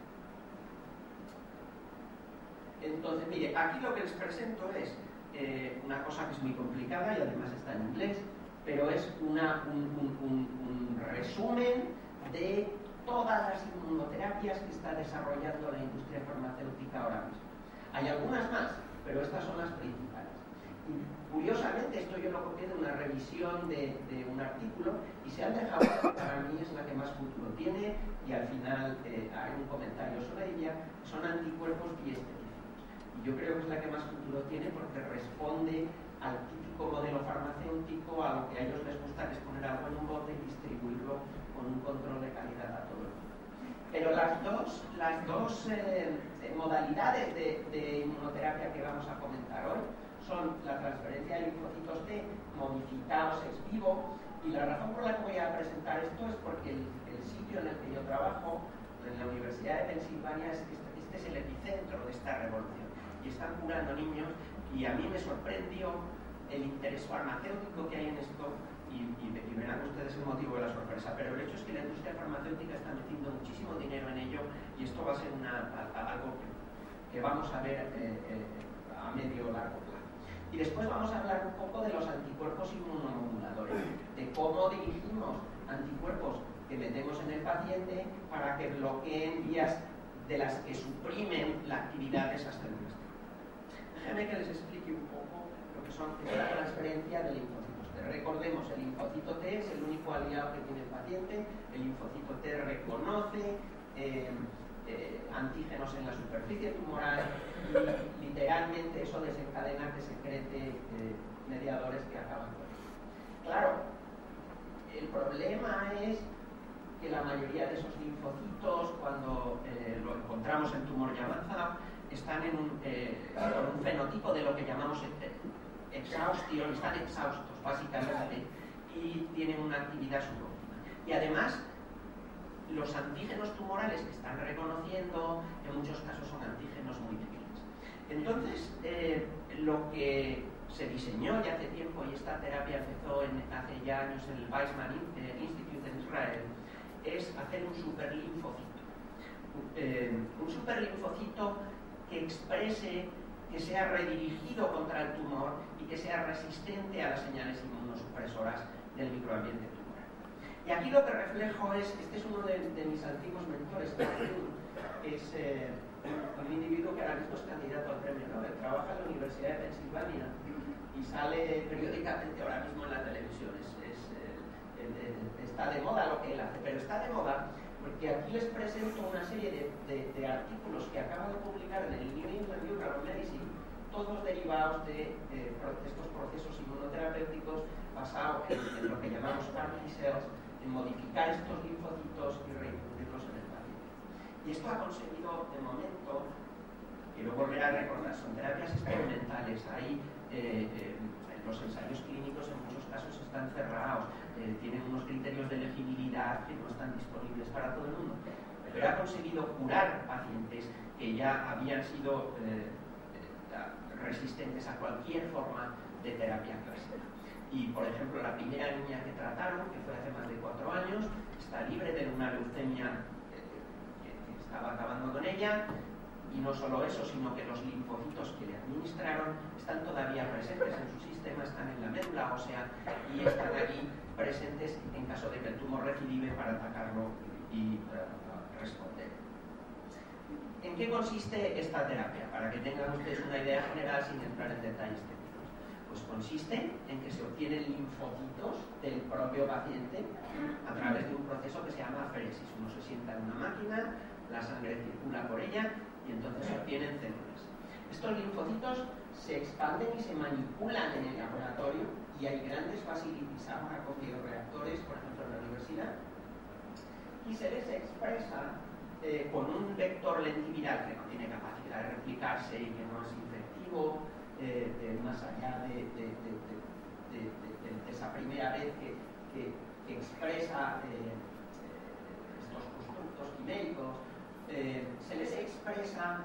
Speaker 5: Entonces, mire, aquí lo que les presento es eh, una cosa que es muy complicada y además está en inglés, pero es una, un, un, un, un resumen de todas las inmunoterapias que está desarrollando la industria farmacéutica ahora mismo. Hay algunas más, pero estas son las principales. Curiosamente, esto yo lo copié de una revisión de, de un artículo y se han dejado, que para mí es la que más futuro tiene, y al final eh, hay un comentario sobre ella, son anticuerpos biespecíficos. Y yo creo que es la que más futuro tiene porque responde al típico modelo farmacéutico, a lo que a ellos les gusta, que es poner algo en un bote y distribuirlo con un control de calidad a todo el mundo. Pero las dos, las dos eh, modalidades de, de inmunoterapia que vamos a comentar hoy son la transferencia de linfocitos T modificados ex vivo, y la razón por la que voy a presentar esto es porque el, el sitio en el que yo trabajo, en la Universidad de Pensilvania, es que este, este es el epicentro de esta revolución y están curando niños, y a mí me sorprendió el interés farmacéutico que hay en esto, y, y, y verán ustedes el motivo de la sorpresa, pero el hecho es que la industria farmacéutica está metiendo muchísimo dinero en ello, y esto va a ser una, a, a, algo que, que vamos a ver eh, eh, a medio o largo plazo. Y después vamos a hablar un poco de los anticuerpos inmunomoduladores, de cómo dirigimos anticuerpos que metemos en el paciente para que bloqueen vías de las que suprimen la actividad de esas células. Déjenme que les explique un poco lo que son la transferencia de linfocitos T. Recordemos, el linfocito T es el único aliado que tiene el paciente. El linfocito T reconoce eh, eh, antígenos en la superficie tumoral y literalmente eso desencadena que secrete eh, mediadores que acaban con eso. Claro, el problema es que la mayoría de esos linfocitos, cuando eh, lo encontramos en tumor ya avanzado, están en un, eh, con un fenotipo de lo que llamamos exhaustión, están exhaustos básicamente y tienen una actividad subóptima. Y además, los antígenos tumorales que están reconociendo en muchos casos son antígenos muy pequeños. Entonces, eh, lo que se diseñó ya hace tiempo, y esta terapia empezó en, hace ya años en el Weizmann Institute en Israel, es hacer un superlinfocito. Eh, un superlinfocito que exprese, que sea redirigido contra el tumor y que sea resistente a las señales inmunosupresoras del microambiente tumoral. Y aquí lo que reflejo es, este es uno de, de mis antiguos mentores, que es eh, un, un individuo que ahora mismo es candidato al premio Nobel, trabaja en la Universidad de Pensilvania y sale periódicamente ahora mismo en la televisión. Es, es, eh, eh, está de moda lo que él hace, pero está de moda porque aquí les presento una serie de, de, de artículos que acaba de publicar en el New England Journal of Medicine, todos derivados de, de, de estos procesos inmunoterapéuticos basados en, en lo que llamamos CAR T cells, en modificar estos linfocitos y reintroducirlos en el paciente. Y esto ha conseguido, de momento, quiero volver a recordar, son terapias experimentales. Ahí eh, eh, los ensayos clínicos en muchos casos están cerrados, eh, tienen unos criterios de elegibilidad que no están disponibles para todo el mundo, pero ha conseguido curar pacientes que ya habían sido eh, resistentes a cualquier forma de terapia clásica. Y, por ejemplo, la primera niña que trataron, que fue hace más de cuatro años, está libre de una leucemia eh, que, que estaba acabando con ella. Y no solo eso, sino que los linfocitos que le administraron están todavía presentes en su sistema, están en la médula ósea y están allí presentes en caso de que el tumor recidive para atacarlo y uh, responder. ¿En qué consiste esta terapia? Para que tengan ustedes una idea general sin entrar en detalles técnicos. Pues consiste en que se obtienen linfocitos del propio paciente a través de un proceso que se llama aféresis. Uno se sienta en una máquina, la sangre circula por ella y entonces se obtienen células. Estos linfocitos se expanden y se manipulan en el laboratorio y hay grandes facilities ahora con bioreactores, por ejemplo en la universidad, y se les expresa eh, con un vector lentiviral que no tiene capacidad de replicarse y que no es infectivo, eh, eh, más allá de, de, de, de, de, de, de esa primera vez que, que, que expresa eh, estos constructos quiméricos. Eh, se les expresa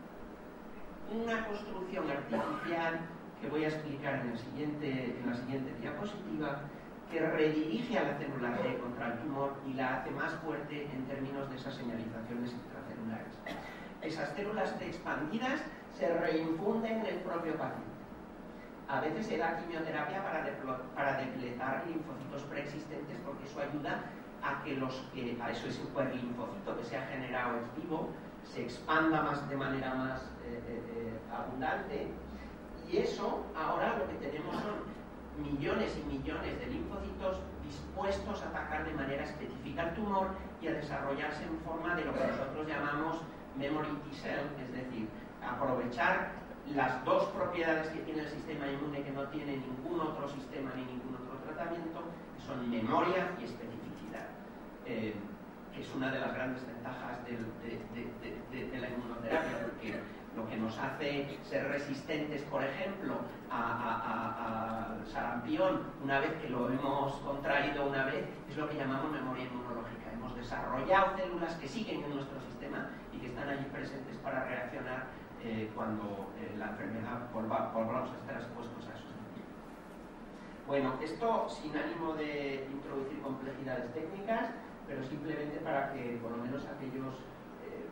Speaker 5: una construcción artificial que voy a explicar en, el siguiente, en la siguiente diapositiva, que redirige a la célula T contra el tumor y la hace más fuerte en términos de esas señalizaciones intracelulares. Esas células T expandidas se reinfunden en el propio paciente. A veces se da quimioterapia para, para depletar linfocitos preexistentes porque eso ayuda a que los que a eso ese superlinfocito que se ha generado ex vivo se expanda más de manera más eh, eh, abundante Y eso, ahora lo que tenemos son millones y millones de linfocitos dispuestos a atacar de manera específica al tumor y a desarrollarse en forma de lo que nosotros llamamos memory T-cell, es decir, aprovechar las dos propiedades que tiene el sistema inmune que no tiene ningún otro sistema ni ningún otro tratamiento, que son memoria y especificidad, eh, que es una de las grandes ventajas del, de, de, de, de, de la inmunoterapia, porque lo que nos hace ser resistentes, por ejemplo, al sarampión, una vez que lo hemos contraído una vez, es lo que llamamos memoria inmunológica. Hemos desarrollado células que siguen en nuestro sistema y que están allí presentes para reaccionar eh, cuando eh, la enfermedad volva, volvamos a estar expuestos a esos antígenos. Bueno, esto sin ánimo de introducir complejidades técnicas, pero simplemente para que por lo menos aquellos eh,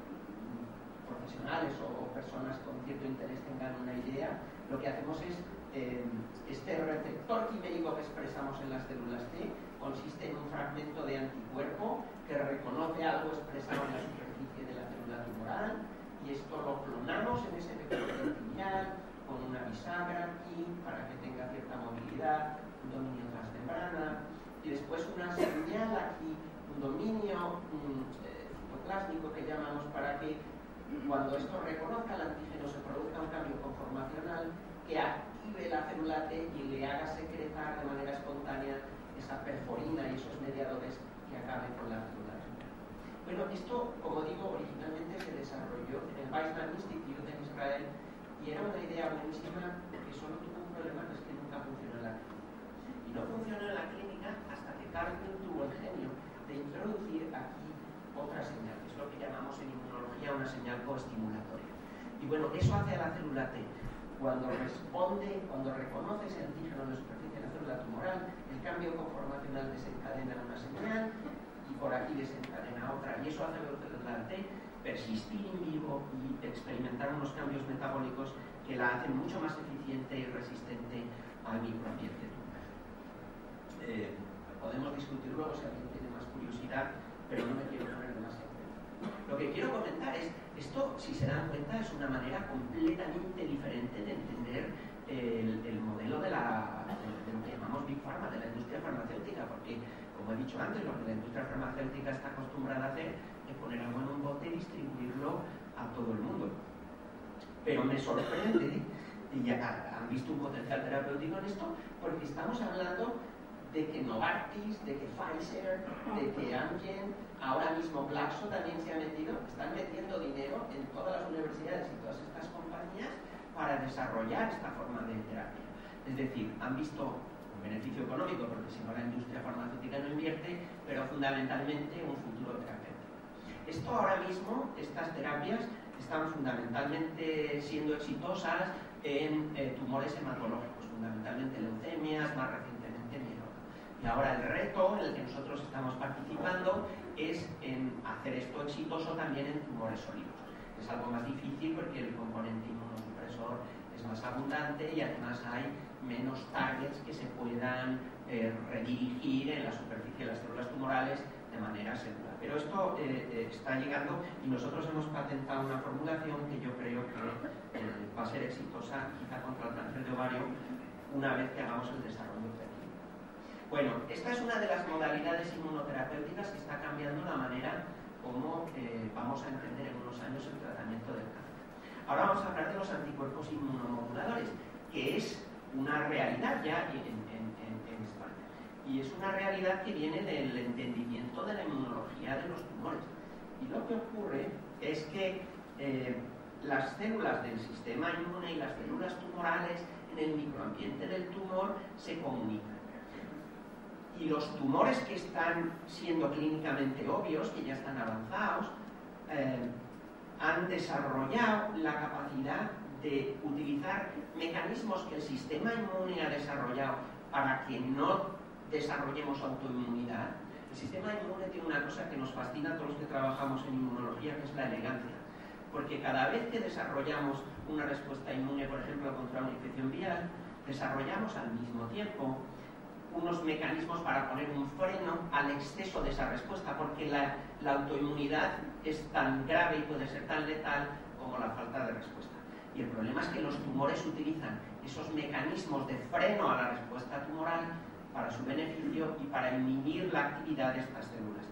Speaker 5: profesionales o personas con cierto interés tengan una idea. Lo que hacemos es, eh, este receptor quimérico que expresamos en las células T consiste en un fragmento de anticuerpo que reconoce algo expresado en la superficie de la célula tumoral, y esto lo clonamos en ese vector centinela con una bisagra aquí para que tenga cierta movilidad, un dominio transmembrana, y después una señal aquí, un dominio um, eh, citoplásmico que llamamos, para que cuando esto reconozca el antígeno se produzca un cambio conformacional que active la célula T y le haga secretar de manera espontánea esa perforina y esos mediadores que acaben con la célula T. Bueno, esto, como digo, originalmente se desarrolló en el Weizmann Institute en Israel y era una idea buenísima, que solo tuvo un problema, que es que nunca funcionó en la clínica. Y no funcionó en la clínica hasta que Carlton tuvo el genio de introducir aquí otra señal, que es lo que llamamos en inmunología una señal coestimulatoria. Y bueno, eso hace a la célula T. Cuando responde, cuando reconoce ese antígeno en la superficie de la célula tumoral, el cambio conformacional desencadena una señal y por aquí desencadena otra. Y eso hace a la célula T persistir in vivo y experimentar unos cambios metabólicos que la hacen mucho más eficiente y resistente al microambiente tumoral. Eh, podemos discutir luego si alguien tiene más curiosidad, pero no me quiero poner demasiado. Lo que quiero comentar es, esto, si se dan cuenta, es una manera completamente diferente de entender el, el modelo de, la, de, de lo que llamamos Big Pharma, de la industria farmacéutica, porque, como he dicho antes, lo que la industria farmacéutica está acostumbrada a hacer es poner algo en un bote y distribuirlo a todo el mundo. Pero me sorprende, y ya han visto un potencial terapéutico en esto, porque estamos hablando de que Novartis, de que Pfizer, de que Amgen, ahora mismo Glaxo también se ha metido, están metiendo dinero en todas las universidades y todas estas compañías para desarrollar esta forma de terapia. Es decir, han visto un beneficio económico, porque si no la industria farmacéutica no invierte, pero fundamentalmente un futuro terapéutico. Esto ahora mismo, estas terapias, están fundamentalmente siendo exitosas en eh, tumores hematológicos, fundamentalmente leucemias, más recientemente mieloma. Y ahora el reto en el que nosotros estamos participando es en hacer esto exitoso también en tumores sólidos. Es algo más difícil porque el componente inmunosupresor es más abundante y además hay menos targets que se puedan eh, redirigir en la superficie de las células tumorales de manera segura. Pero esto eh, eh, está llegando y nosotros hemos patentado una formulación que yo creo que eh, va a ser exitosa quizá contra el cáncer de ovario una vez que hagamos el desarrollo técnico. Bueno, esta es una de las modalidades inmunoterapéuticas que está cambiando la manera como eh, vamos a entender en unos años el tratamiento del cáncer. Ahora vamos a hablar de los anticuerpos inmunomoduladores, que es una realidad ya en, en, en, en España. Y es una realidad que viene del entendimiento de la inmunología de los tumores. Y lo que ocurre es que eh, las células del sistema inmune y las células tumorales en el microambiente del tumor se comunican. Y los tumores que están siendo clínicamente obvios, que ya están avanzados, eh, han desarrollado la capacidad de utilizar mecanismos que el sistema inmune ha desarrollado para que no desarrollemos autoinmunidad. El sistema inmune tiene una cosa que nos fascina a todos los que trabajamos en inmunología, que es la elegancia. Porque cada vez que desarrollamos una respuesta inmune, por ejemplo, contra una infección viral, desarrollamos al mismo tiempo unos mecanismos para poner un freno al exceso de esa respuesta, porque la, la autoinmunidad es tan grave y puede ser tan letal como la falta de respuesta. Y el problema es que los tumores utilizan esos mecanismos de freno a la respuesta tumoral para su beneficio y para inhibir la actividad de estas células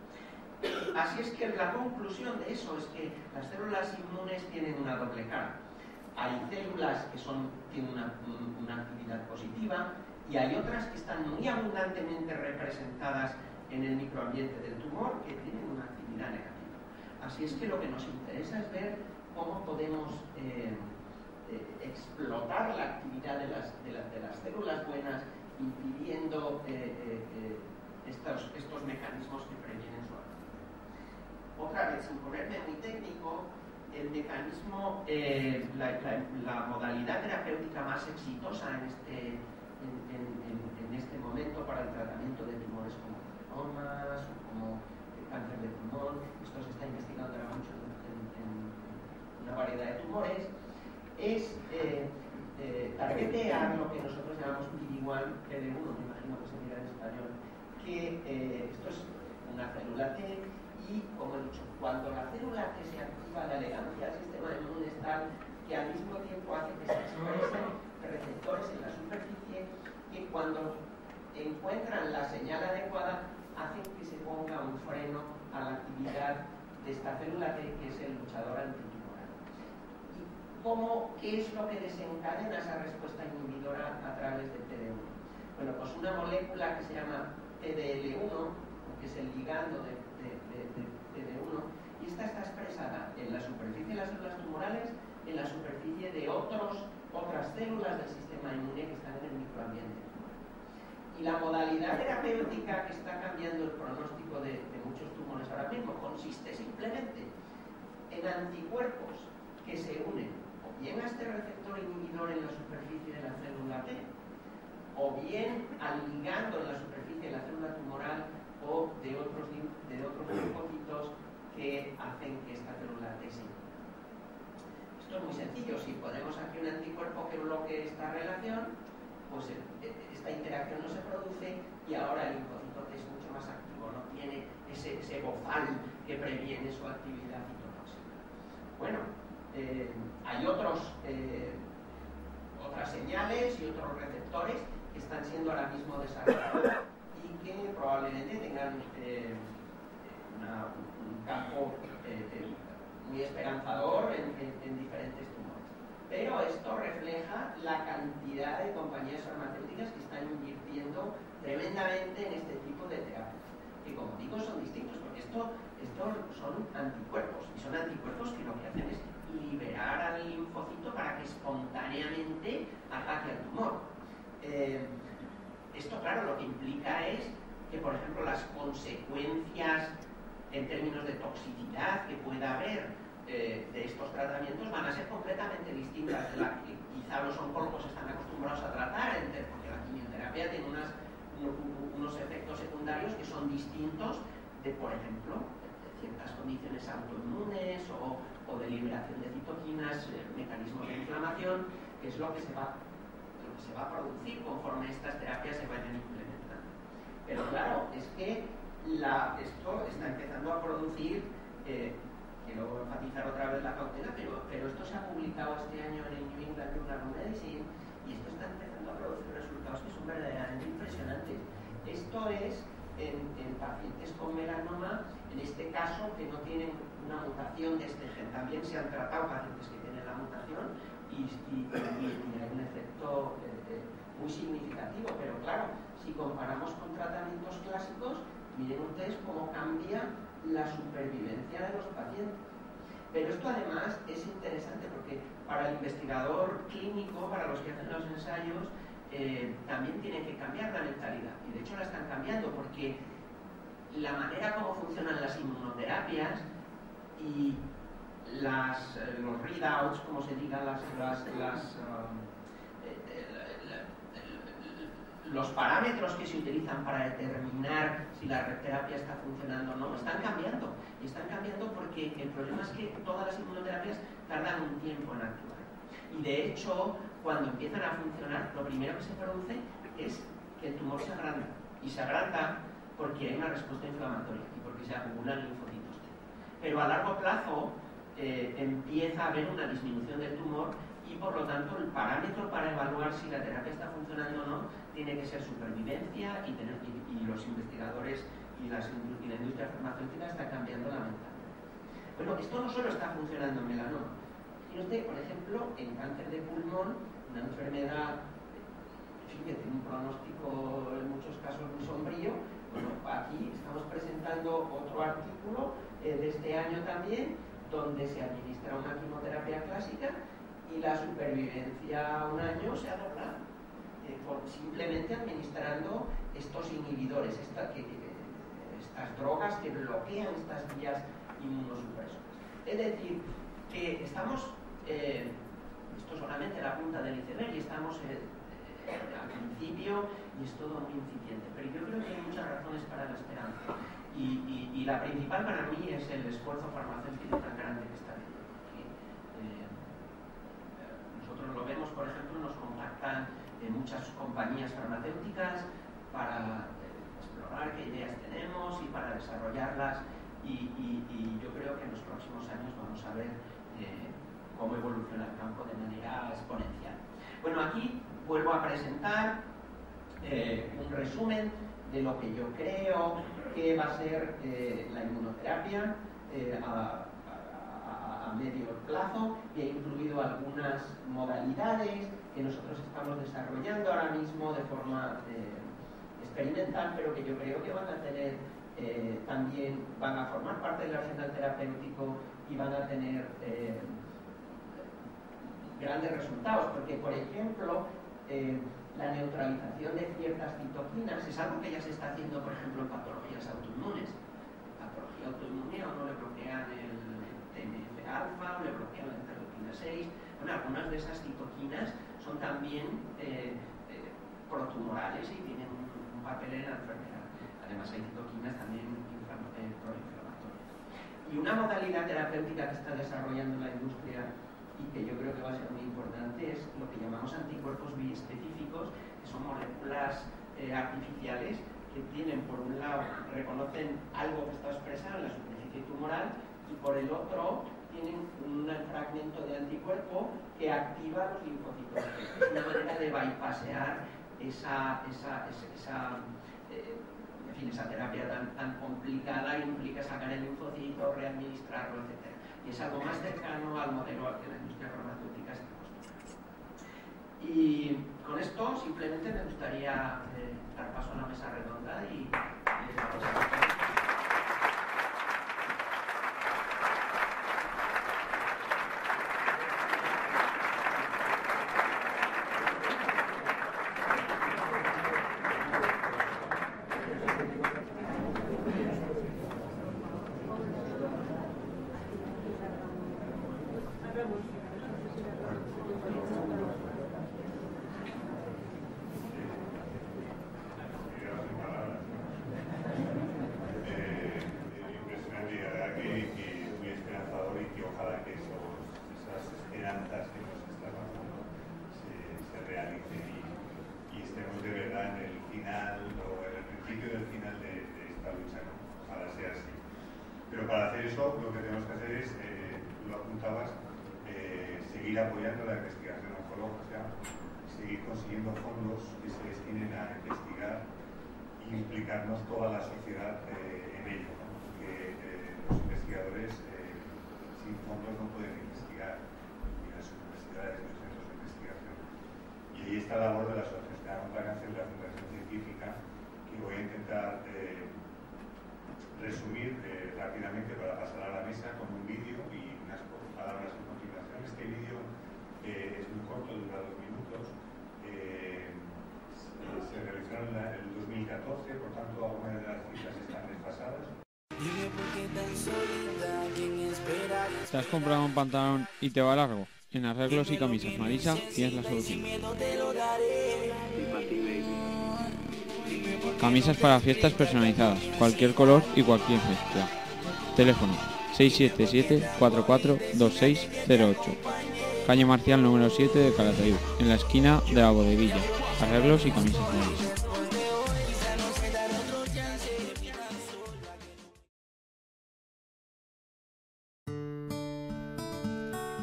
Speaker 5: T. Así es que la conclusión de eso es que las células inmunes tienen una doble cara. Hay células que son, tienen una, una actividad positiva y hay otras que están muy abundantemente representadas en el microambiente del tumor que tienen una actividad negativa. Así es que lo que nos interesa es ver cómo podemos eh, eh, explotar la actividad de las, de, la, de las células buenas impidiendo eh, eh, eh, estos, estos mecanismos que previenen su actividad. Otra vez, sin ponerme muy técnico, el mecanismo, eh, la, la, la modalidad terapéutica más exitosa en este, en, en, en, en este momento para el tratamiento de tumores como adenomas o como el cáncer de pulmón, esto se está investigando ahora mucho en, en, en una variedad de tumores, es eh, eh, targetear lo que nosotros llamamos P D uno, P D uno, me imagino que se dirá en español, que eh, esto es una célula T. Y, como he dicho, cuando la célula T se activa, la elegancia del sistema inmune es tal que al mismo tiempo hace que se expresen receptores en la superficie que cuando encuentran la señal adecuada hacen que se ponga un freno a la actividad de esta célula T, que es el luchador antitumoral. ¿Y cómo, qué es lo que desencadena esa respuesta inhibidora a través del T D uno? Bueno, pues una molécula que se llama T D L uno, que es el ligando de De, de, de, de T D uno, y esta está expresada en la superficie de las células tumorales, en la superficie de otros, otras células del sistema inmune que están en el microambiente tumoral. Y la modalidad terapéutica que está cambiando el pronóstico de, de muchos tumores ahora mismo consiste simplemente en anticuerpos que se unen o bien a este receptor inhibidor en la superficie de la célula T, o bien al ligando en la superficie de la célula tumoral o de otros, de otros linfocitos que hacen que esta célula T se inhiba. Esto es muy sencillo. Si ponemos aquí un anticuerpo que bloquee esta relación, pues esta interacción no se produce y ahora el linfocito T es mucho más activo, no tiene ese, ese bozal que previene su actividad citotóxica. Bueno, eh, hay otros, eh, otras señales y otros receptores que están siendo ahora mismo desarrollados que probablemente tengan eh, una, un campo eh, eh, muy esperanzador en, en, en diferentes tumores. Pero esto refleja la cantidad de compañías farmacéuticas que están invirtiendo tremendamente en este tipo de terapias. Que, como digo, son distintos, porque esto, estos son anticuerpos, y son anticuerpos que lo que hacen es liberar al linfocito para que espontáneamente ataque al tumor. Eh, Esto, claro, lo que implica es que, por ejemplo, las consecuencias en términos de toxicidad que pueda haber eh, de estos tratamientos van a ser completamente distintas de las que quizá los oncólogos están acostumbrados a tratar, porque la quimioterapia tiene unas, unos efectos secundarios que son distintos de, por ejemplo, de ciertas condiciones autoinmunes o, o de liberación de citoquinas, eh, mecanismos de inflamación, que es lo que se va se va a producir conforme estas terapias se vayan implementando. Pero claro, es que la, esto está empezando a producir, eh, quiero enfatizar otra vez la cautela, pero, pero esto se ha publicado este año en el New England Journal of Medicine y esto está empezando a producir resultados que son verdaderamente impresionantes. Esto es en, en pacientes con melanoma, en este caso que no tienen una mutación de este gen. También se han tratado pacientes que tienen la mutación y, y, y, y hay un efecto eh, eh, muy significativo, pero claro, si comparamos con tratamientos clásicos, miren ustedes cómo cambia la supervivencia de los pacientes. Pero esto además es interesante porque para el investigador clínico, para los que hacen los ensayos, eh, también tienen que cambiar la mentalidad, y de hecho la están cambiando, porque la manera como funcionan las inmunoterapias y Las, eh, los readouts, como se digan, las, las, las, um, eh, eh, los parámetros que se utilizan para determinar si la terapia está funcionando o no, están cambiando. Y están cambiando porque el problema es que todas las inmunoterapias tardan un tiempo en actuar. Y de hecho, cuando empiezan a funcionar, lo primero que se produce es que el tumor se agranda. Y se agranda porque hay una respuesta inflamatoria y porque se acumulan linfocitos T. Pero a largo plazo, eh, empieza a haber una disminución del tumor y por lo tanto el parámetro para evaluar si la terapia está funcionando o no tiene que ser supervivencia y, tener, y, y los investigadores y, las, y la industria farmacéutica está cambiando la mentalidad. Bueno, esto no solo está funcionando en melanoma. Tiene usted, por ejemplo, en cáncer de pulmón, una enfermedad en fin, que tiene un pronóstico en muchos casos muy sombrío. Bueno, aquí estamos presentando otro artículo eh, de este año también, donde se administra una quimioterapia clásica y la supervivencia a un año se ha doblado, eh, por simplemente administrando estos inhibidores, esta, que, que, estas drogas que bloquean estas vías inmunosupresoras. Es decir, que estamos, eh, esto es solamente la punta del iceberg y estamos eh, eh, al principio y es todo muy incipiente, pero yo creo que hay muchas razones para la esperanza y, y, y la principal para mí es el esfuerzo farmacéutico tan grande que está haciendo. Eh, nosotros lo vemos, por ejemplo, nos contactan eh, muchas compañías farmacéuticas para eh, explorar qué ideas tenemos y para desarrollarlas y, y, y yo creo que en los próximos años vamos a ver eh, cómo evoluciona el campo de manera exponencial. Bueno, aquí vuelvo a presentar eh, un resumen de lo que yo creo que va a ser eh, la inmunoterapia eh, a, a, a medio plazo, y he incluido algunas modalidades que nosotros estamos desarrollando ahora mismo de forma eh, experimental, pero que yo creo que van a tener eh, también, van a formar parte del arsenal terapéutico y van a tener eh, grandes resultados, porque por ejemplo eh, la neutralización de ciertas citoquinas es algo que ya se está haciendo, por ejemplo, en patologías autoinmunes. Patología autoinmune a uno le bloquean el T N F alfa o le bloquean la interleuquina seis. Bueno, algunas de esas citoquinas son también eh, eh, protumorales y tienen un, un papel en la enfermedad. Además hay citoquinas también eh, proinflamatorias. Y una modalidad terapéutica que está desarrollando la industria y que yo creo que va a ser muy importante es lo que llamamos anticuerpos biespecíficos, que son moléculas eh, artificiales que tienen, por un lado, reconocen algo que está expresado en la superficie tumoral y por el otro tienen un fragmento de anticuerpo que activa los linfocitos. Es una manera de bypassear esa, esa, esa, esa eh, en fin, esa terapia tan, tan complicada que implica sacar el linfocito, readministrarlo, etcétera. Y es algo más cercano al modelo al que la industria farmacéutica está acostumbrada. Y con esto simplemente me gustaría eh, dar paso a la mesa redonda y, y
Speaker 1: apoyando la investigación oncológica, seguir consiguiendo fondos que se destinen a investigar y implicarnos toda la sociedad eh, en ello, ¿no? Porque eh, los investigadores eh, sin fondos no pueden investigar, ni las universidades ni los centros de investigación. Y ahí está la labor de la Asociación contra el Cáncer y la Fundación Científica, que voy a intentar eh, resumir eh, rápidamente para pasar a la mesa con un vídeo y unas palabras en continuación. Este vídeo eh, es muy corto, dura dos minutos. Eh, se realizaron en el dos mil catorce, por tanto algunas de las cifras están desfasadas.
Speaker 6: ¿Te has comprado un pantalón y te va largo? En Arreglos y Camisas Marisa tienes la solución. Camisas para fiestas personalizadas, cualquier color y cualquier mezcla. Teléfono seis siete siete, cuatro cuatro dos seis cero ocho. Calle Marcial número siete de Calatayud, en la esquina de la Bodeguilla. Arreglos y Camisas Marisa.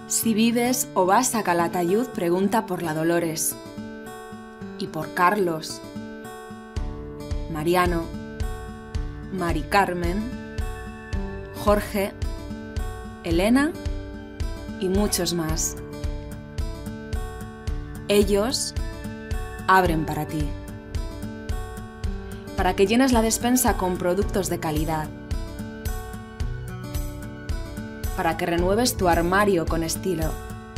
Speaker 7: Si vives o vas a Calatayud, pregunta por la Dolores. Y por Carlos, Mariano, Mari Carmen, Jorge, Elena y muchos más. Ellos abren para ti, para que llenes la despensa con productos de calidad, para que renueves tu armario con estilo,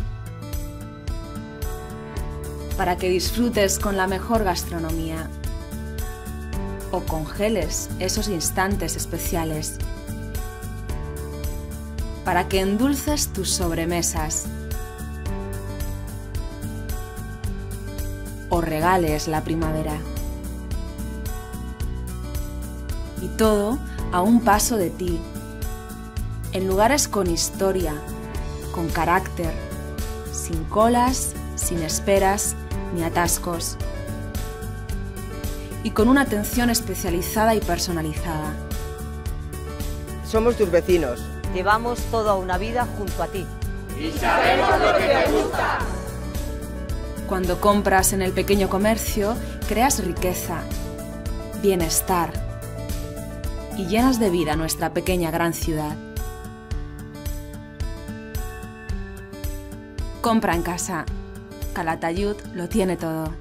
Speaker 7: para que disfrutes con la mejor gastronomía o congeles esos instantes especiales, para que endulces tus sobremesas o regales la primavera. Y todo a un paso de ti, en lugares con historia, con carácter, sin colas, sin esperas ni atascos, y con una atención especializada y personalizada.
Speaker 8: Somos tus vecinos.
Speaker 9: Llevamos toda una vida junto a ti.
Speaker 10: Y sabemos lo que te gusta.
Speaker 7: Cuando compras en el pequeño comercio, creas riqueza, bienestar y llenas de vida nuestra pequeña gran ciudad. Compra en casa. Calatayud lo tiene todo.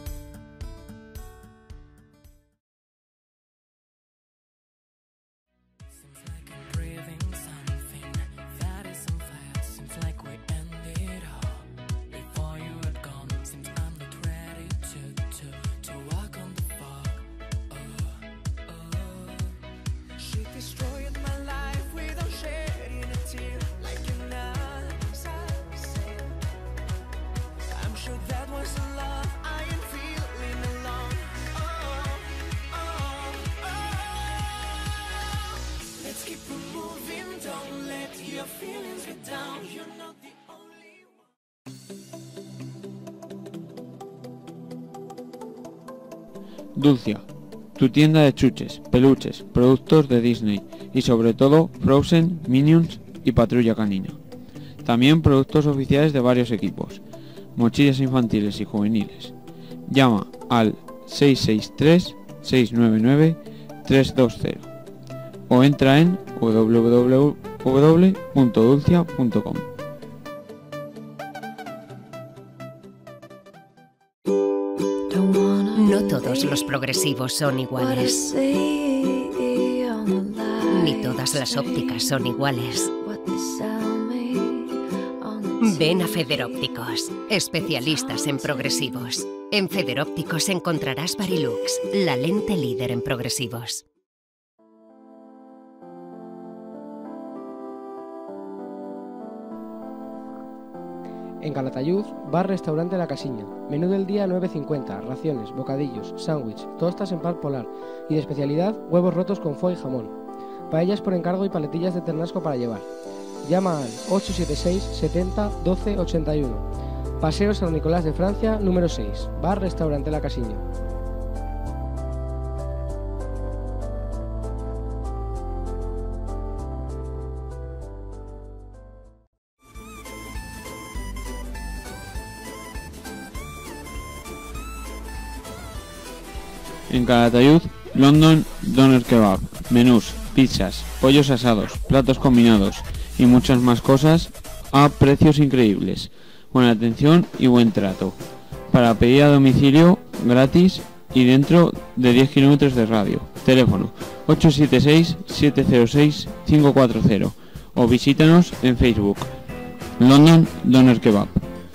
Speaker 6: Dulcia, tu tienda de chuches, peluches, productos de Disney y sobre todo Frozen, Minions y Patrulla Canina. También productos oficiales de varios equipos, mochilas infantiles y juveniles. Llama al seis seis tres, seis nueve nueve, tres dos cero o entra en w w w punto dulcia punto com.
Speaker 11: No todos los progresivos son iguales. Ni todas las ópticas son iguales. Ven a Federópticos, especialistas en progresivos. En Federópticos encontrarás Varilux, la lente líder en progresivos.
Speaker 12: En Calatayud, bar restaurante La Casiña. Menú del día nueve cincuenta, raciones, bocadillos, sándwich, tostas en pan polar y de especialidad huevos rotos con foie y jamón. Paellas por encargo y paletillas de ternasco para llevar. Llama al ocho siete seis, setenta, doce, ochenta y uno. Paseo San Nicolás de Francia, número seis. Bar restaurante La Casiña.
Speaker 6: En Calatayud, London Doner Kebab, menús, pizzas, pollos asados, platos combinados y muchas más cosas a precios increíbles, buena atención y buen trato. Para pedir a domicilio, gratis y dentro de diez kilómetros de radio. Teléfono ocho siete seis, siete cero seis, cinco cuatro cero o visítanos en Facebook. London Doner Kebab.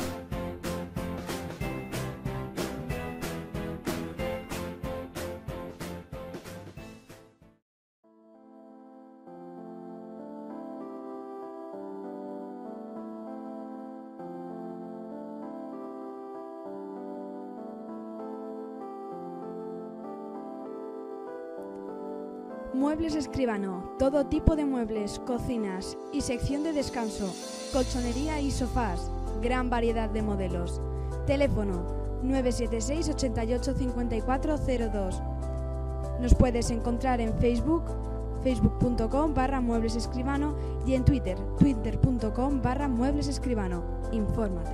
Speaker 13: Muebles Escribano, todo tipo de muebles, cocinas y sección de descanso, colchonería y sofás, gran variedad de modelos. Teléfono nueve siete seis, ochenta y ocho, cincuenta y cuatro cero dos. Nos puedes encontrar en Facebook facebook.com barra mueblesescribano y en Twitter, twitter.com barra mueblesescribano. Infórmate.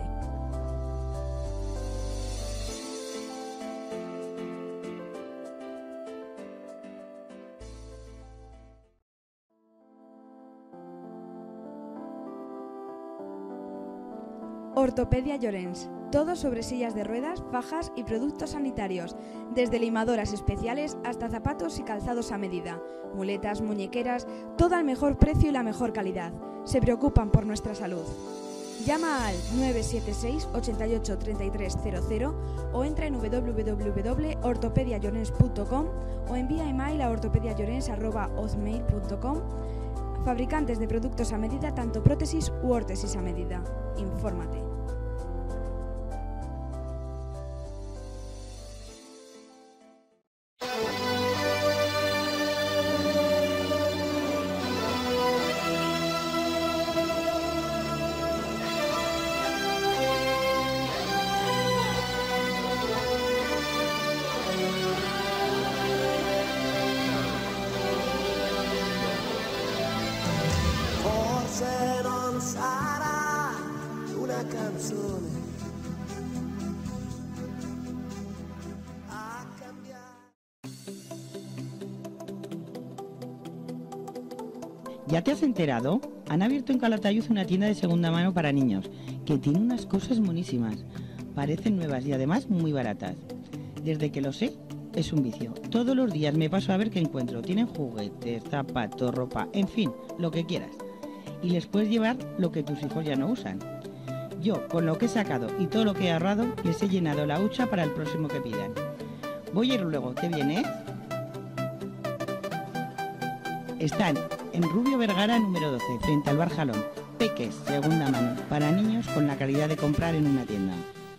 Speaker 13: Ortopedia Llorens. Todo sobre sillas de ruedas, fajas y productos sanitarios, desde limadoras especiales hasta zapatos y calzados a medida, muletas, muñequeras, todo al mejor precio y la mejor calidad. Se preocupan por nuestra salud. Llama al nueve siete seis, ocho ocho, tres tres cero cero o entra en w w w punto ortopedia llorens punto com o envía email a ortopedia llorens arroba hotmail punto com. Fabricantes de productos a medida, tanto prótesis u órtesis a medida. Infórmate.
Speaker 14: ¿Ya te has enterado? Han abierto en Calatayud una tienda de segunda mano para niños, que tiene unas cosas monísimas. Parecen nuevas y además muy baratas. Desde que lo sé, es un vicio. Todos los días me paso a ver qué encuentro. Tienen juguetes, zapatos, ropa, en fin, lo que quieras. Y les puedes llevar lo que tus hijos ya no usan. Yo, con lo que he sacado y todo lo que he ahorrado, les he llenado la hucha para el próximo que pidan. Voy a ir luego, ¿te vienes? Están en Rubio Vergara número doce, frente al Bar Jalón. Peques, segunda mano, para niños con la calidad de comprar en una tienda.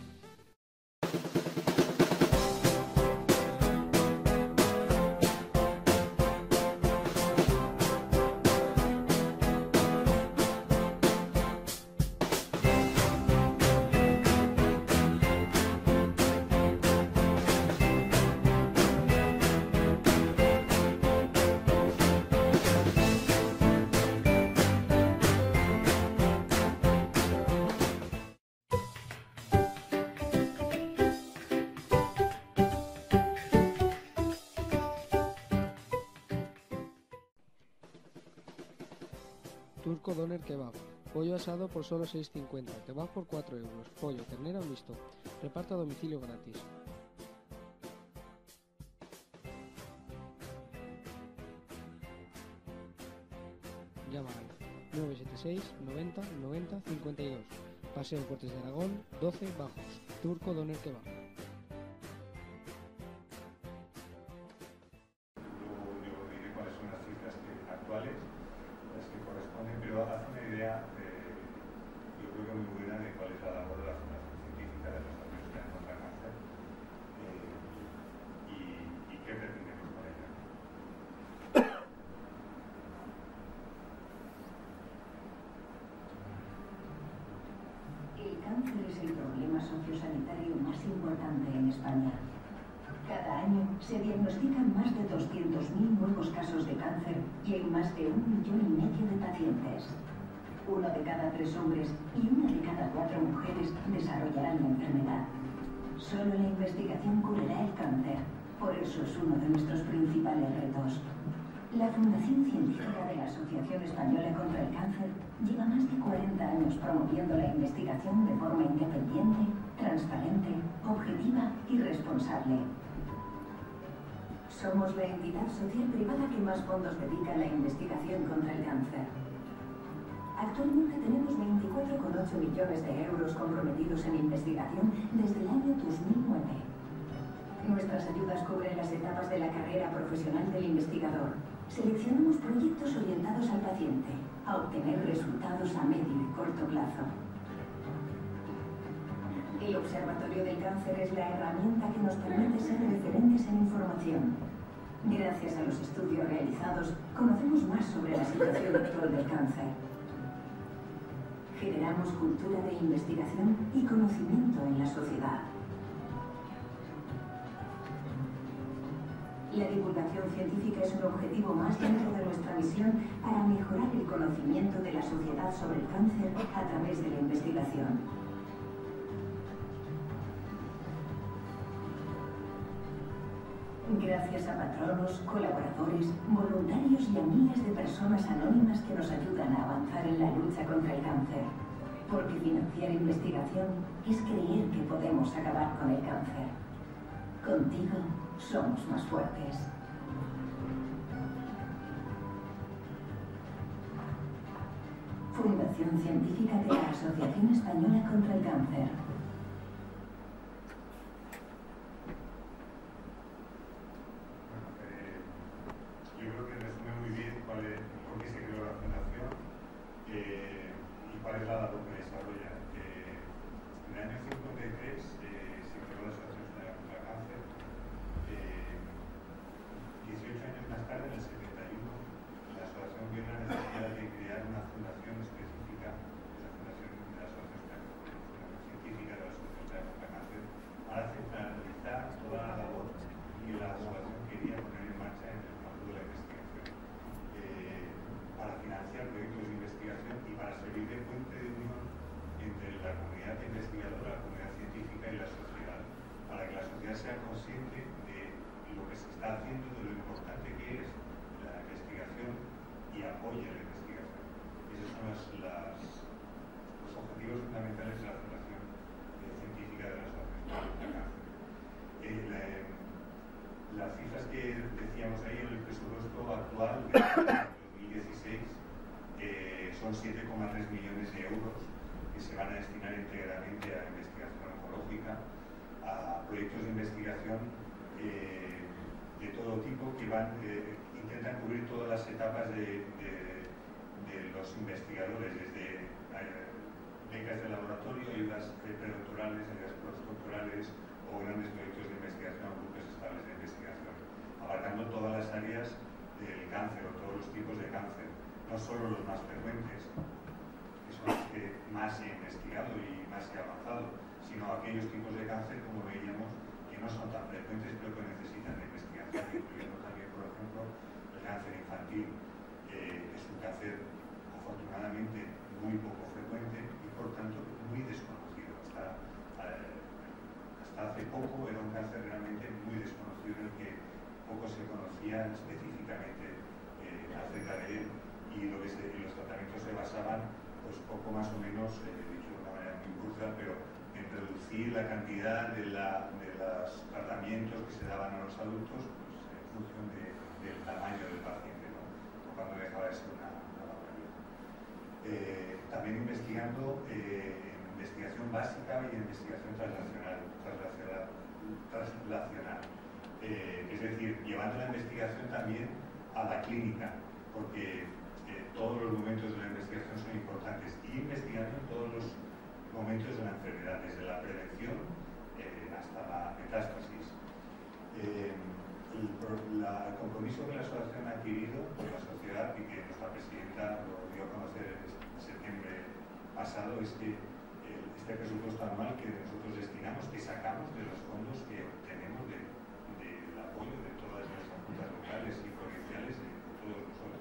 Speaker 12: Turco Doner Kebab. Pollo asado por solo seis cincuenta. Kebab por cuatro euros. Pollo, ternera o mixto. Reparto a domicilio gratis. Llama al nueve siete seis, noventa, noventa, cincuenta y dos. Paseo Cortes de Aragón, doce Bajos. Turco Doner Kebab.
Speaker 15: Yo diré cuáles son las cifras actuales, las que corresponden, pero hace una idea, eh, yo creo que muy buena, de cuál es la labor de la Fundación Científica de los Universidades contra el Cáncer eh, y, y qué pretendemos con ella.
Speaker 16: El cáncer es el problema sociosanitario más importante en España. Cada año se diagnostican más de doscientos mil nuevos casos de cáncer y hay más de un millón y medio de pacientes. Uno de cada tres hombres y una de cada cuatro mujeres desarrollarán la enfermedad. Solo la investigación curará el cáncer, por eso es uno de nuestros principales retos. La Fundación Científica de la Asociación Española contra el Cáncer lleva más de cuarenta años promoviendo la investigación de forma independiente, transparente, objetiva y responsable. Somos la entidad social privada que más fondos dedica a la investigación contra el cáncer. Actualmente tenemos veinticuatro coma ocho millones de euros comprometidos en investigación desde el año dos mil nueve. Nuestras ayudas cubren las etapas de la carrera profesional del investigador. Seleccionamos proyectos orientados al paciente, a obtener resultados a medio y corto plazo. El Observatorio del Cáncer es la herramienta que nos permite ser referentes en información. Gracias a los estudios realizados, conocemos más sobre la situación actual del cáncer. Generamos cultura de investigación y conocimiento en la sociedad. La divulgación científica es un objetivo más dentro de nuestra misión para mejorar el conocimiento de la sociedad sobre el cáncer a través de la investigación. Gracias a patronos, colaboradores, voluntarios y a miles de personas anónimas que nos ayudan a avanzar en la lucha contra el cáncer. Porque financiar investigación es creer que podemos acabar con el cáncer. Contigo somos más fuertes. Fundación Científica de la Asociación Española contra el Cáncer.
Speaker 15: Yo creo que resume muy bien cuál es, por qué se creó la fundación eh, y cuál es la labor que desarrolla. Eh, en el año cincuenta y tres eh, se creó la Asociación Española contra el Cáncer. Eh, dieciocho años más tarde, en el setenta y uno, la asociación vio la necesidad de crear una fundación específica, la fundación de la Asociación Científica de la Asociación Española contra el Cáncer, para centralizar toda la labor que la asociación quería poner en marcha en el campo de la investigación, eh, para financiar proyectos de investigación y para servir de puente de unión entre la comunidad investigadora, la comunidad científica y la sociedad, para que la sociedad sea consciente de lo que se está haciendo, de lo importante que es la investigación y apoye la investigación. Esos son las, las, los objetivos fundamentales de la Fundación eh, Científica de la Asociación Española contra el Cáncer. Eh, la, Las cifras que decíamos ahí en el presupuesto actual de dos mil dieciséis eh, son siete coma tres millones de euros que se van a destinar íntegramente a investigación oncológica, a proyectos de investigación eh, de todo tipo que van, eh, intentan cubrir todas las etapas de, de, de los investigadores, desde eh, becas de laboratorio, ayudas predoctorales, ayudas postdoctorales o grandes proyectos de investigación, grupos estables de investigación, abarcando todas las áreas del cáncer o todos los tipos de cáncer, no solo los más frecuentes, que son los que más he investigado y más he avanzado, sino aquellos tipos de cáncer, como veíamos, que no son tan frecuentes pero que necesitan de investigación, incluyendo también, por ejemplo, el cáncer infantil, eh, es un cáncer afortunadamente muy poco frecuente y por tanto muy desconocido. Hasta, eh, hasta hace poco era un cáncer realmente muy desconocido, en el que poco se conocía específicamente eh, acerca de él, y lo que se, los tratamientos se basaban pues poco más o menos, eh, dicho de una manera muy burda, pero en reducir la cantidad de, la, de los tratamientos que se daban a los adultos pues, en función de, del tamaño del paciente, ¿no? O cuando dejaba de ser una, una barbaridad. Eh, también investigando eh, en investigación básica y en investigación translacional, translacional, translacional. Eh, es decir, llevando la investigación también a la clínica, porque eh, todos los momentos de la investigación son importantes, y investigando en todos los momentos de la enfermedad, desde la prevención eh, hasta la metástasis. Eh, el, la, el compromiso que la asociación ha adquirido con la sociedad, y que nuestra presidenta lo dio a conocer en septiembre pasado, es que eh, este presupuesto anual que nosotros destinamos, que sacamos de los fondos que obtenemos de, del apoyo de todas nuestras juntas locales y provinciales, de todos nosotros,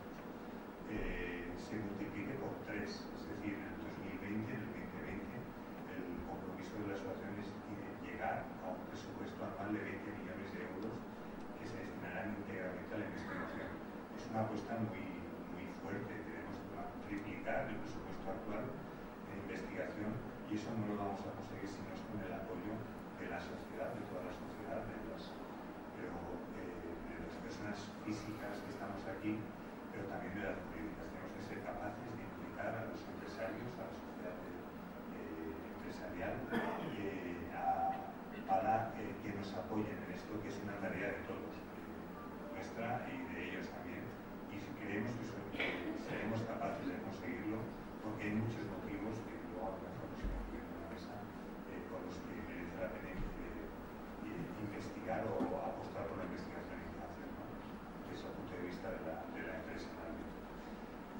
Speaker 15: eh, se multiplique por tres. Es decir, en el dos mil veinte, en el veinte veinte, el compromiso de la asociación es llegar a un presupuesto anual de veinte millones de euros que se destinarán íntegramente a la investigación. Es una apuesta muy, muy fuerte. Queremos triplicar el presupuesto actual de investigación, y eso no lo vamos a conseguir si no es con el apoyo de la sociedad, de toda la sociedad, de las, pero, eh, de las personas físicas que estamos aquí, pero también de las jurídicas. Tenemos que ser capaces de implicar a los empresarios, a la sociedad eh, empresarial, eh, a, para eh, que nos apoyen en esto, que es una tarea de todos, eh, nuestra y de ellos también, y si creemos que, so, que seremos capaces de conseguirlo, porque hay muchos motivos que luego a lo mejor nos concluyen en la mesa, eh, por los que merece la pena eh, eh, investigar o apostar por la investigación en cáncer, ¿no? Desde el punto de vista de la, de la empresa.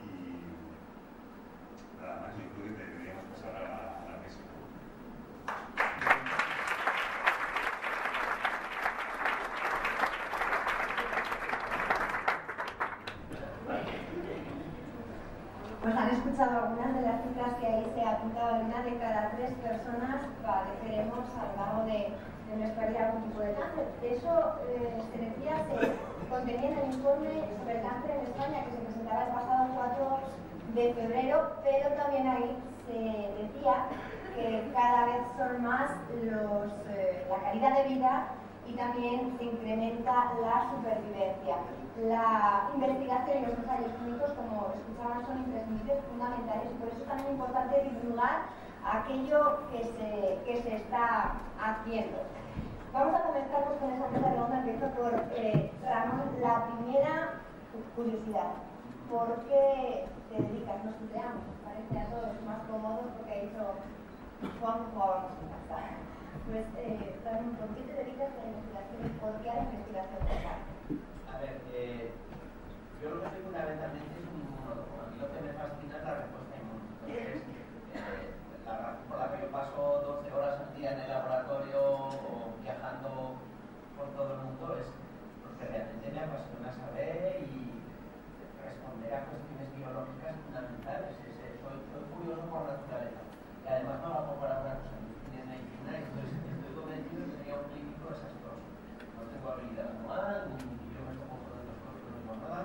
Speaker 4: Pues han escuchado algunas de las cifras que ahí se apuntaban. Una de cada tres personas padeceremos a lo largo de, de nuestra vida algún tipo de cáncer. Eso eh, se decía, se contenía en el informe sobre el cáncer en España que se presentaba el pasado cuatro de febrero, pero también ahí se decía que cada vez son más los, eh, la calidad de vida y también se incrementa la supervivencia. La investigación y los ensayos clínicos, como escuchaban, son imprescindibles, fundamentales, y por eso es también importante divulgar aquello que se, que se está haciendo. Vamos a comenzar pues, con esa primera pregunta. Empiezo por eh, Ramón. La primera curiosidad. ¿Por qué te dedicas? Nos tuteamos, nos parece a todos más cómodos porque ha dicho Juan Juan. Pues, eh, Ramón, ¿por qué te dedicas a la investigación y por qué a la investigación local?
Speaker 5: A ver, eh, yo lo que soy fundamentalmente es un monólogo. A mí lo que me fascina es la respuesta inmune. Entonces, eh, la razón por la que yo paso doce horas al día en el laboratorio o viajando por todo el mundo es porque realmente me apasiona saber y responder a cuestiones biológicas fundamentales. Es, es, soy, soy curioso por naturaleza. Y además no lo hago para una cosa, no estudié medicina, y entonces estoy convencido que sería un clínico desastroso. No tengo habilidad manual, ni yo me estoy confundiendo los cosas, no digo nada.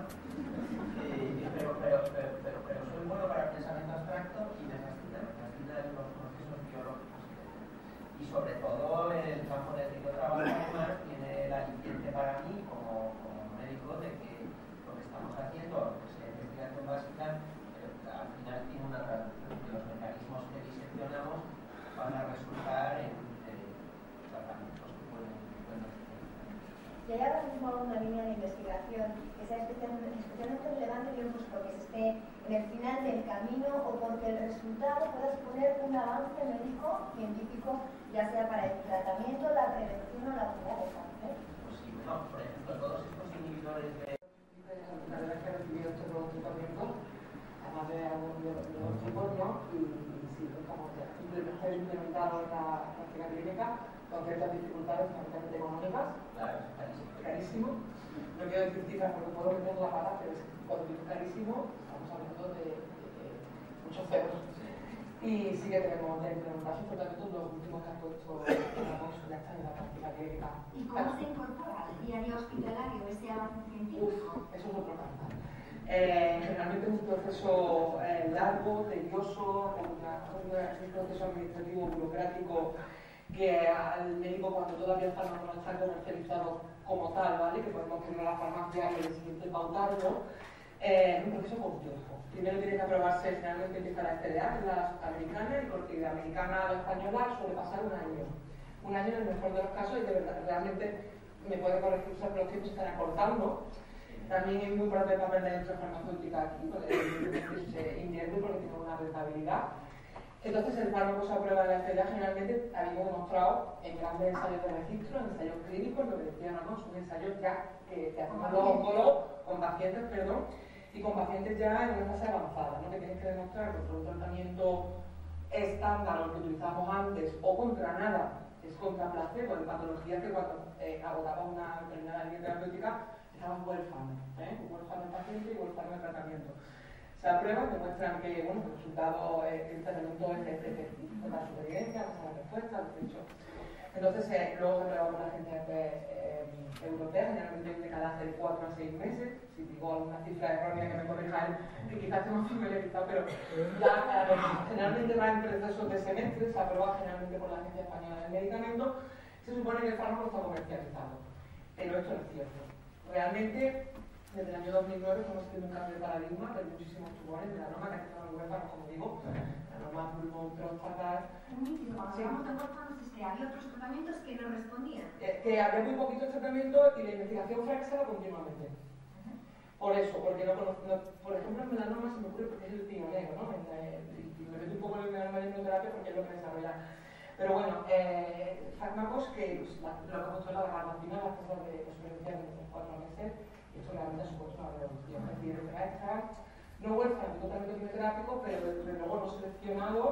Speaker 5: Eh, pero, pero, pero, pero, pero soy bueno para el pensamiento abstracto y me fascina, me fascina los procesos biológicos. Y sobre todo el campo en el que yo trabajo además tiene el aliciente para mí como, como médico de que lo que estamos haciendo, aunque sea investigación básica, al final tiene una traducción de los mecanismos que diseccionamos van a resultar en eh, tratamientos que pueden hacer.
Speaker 4: Si hay ahora mismo alguna línea de investigación que sea especialmente, especialmente relevante, bien pues porque se esté en el final del camino o porque el resultado pueda suponer un avance médico, científico, ya sea para el tratamiento, la prevención o la cura del cáncer.
Speaker 5: Pues sí, no, por ejemplo, todos estos inhibidores de...
Speaker 17: La verdad es que he recibido este nuevo tratamiento, además de algunos de los tipos, ¿no? Y, y sí, como que he implementado en la práctica clínica con ciertas dificultades, fundamentalmente económicas.
Speaker 5: Claro, es carísimo.
Speaker 17: Carísimo. No quiero decir cifras porque puedo meter la pata, pero es que cuando digo carísimo, estamos hablando de, de, de muchos ceros. Y sí que tenemos de implementar sus tratamientos los últimos que ha puesto la consulta en la práctica clínica.
Speaker 4: ¿Y cómo se incorpora al diario hospitalario ese avance científico?
Speaker 17: Uf, eso es otro cantar. Eh, generalmente es un proceso eh, largo, tedioso, una, una, un proceso administrativo burocrático que al médico, cuando todavía el fármaco no está comercializado como tal, ¿vale? Que podemos tener a la farmacia y el siguiente pautarlo, eh, es un proceso complejo. Primero tiene que aprobarse, generalmente empieza la F D A, que es la americana, y la americana a la española suele pasar un año. Un año en el mejor de los casos, y de verdad, realmente me puede corregir, pero los tiempos se están acortando. También es muy importante el papel de la industria farmacéutica aquí, porque se invierte porque tiene una rentabilidad. Entonces el fármaco se aprueba en la F D A, generalmente habíamos demostrado en grandes ensayos de registro, en ensayos clínicos, lo que decían, ¿no? Son ensayos ya que, que hacemos los oncólogos con pacientes, perdón, y con pacientes ya en una fase avanzada, ¿no? Que tienen que demostrar que un tratamiento estándar o el que utilizamos antes o contra nada, es contra placebo, en patologías que cuando eh, agotaba una determinada línea terapéutica estaban huérfanos, ¿eh? huérfano el paciente y huérfano el tratamiento. Se aprueban, demuestran que bueno, el resultado eh, el tratamiento es efectivo, la supervivencia, la respuesta, lo dicho. Entonces, eh, luego se aprueba por la agencia eh, europea, generalmente de cada hace cuatro a seis meses. Si digo alguna cifra errónea que me corrija él, que quizás esté más familiarizado, pero ya eh, generalmente va en procesos de semestre, se aprueba generalmente por la Agencia Española del Medicamento. Se supone que el fármaco está comercializado, pero esto no es cierto. Realmente, desde el año dos mil nueve estamos haciendo un cambio de paradigma de muchísimos tumores, de la norma que ha quedado en huérfanos, como digo, la norma pulmón, próstata.
Speaker 4: Un cuando hablamos de huérfanos es que había otros tratamientos que no respondían.
Speaker 17: Eh, que había muy poquitos tratamientos y la investigación fracasaba continuamente. Uh-huh. Por eso, porque no, no, por ejemplo, en melanoma se me ocurre porque es el pionero, ¿no? En, eh, y me meto un poco en el melanoma de inmunoterapia porque es lo que desarrolla. Pero bueno, eh, fármacos que pues, la, lo que hemos hecho es la garbantina, las cosas de supervivencia de tres cuatro meses. Y esto realmente ha supuesto una revolución. Es decir, va a estar no huérfano de tratamiento quimioterápico, pero desde luego no seleccionado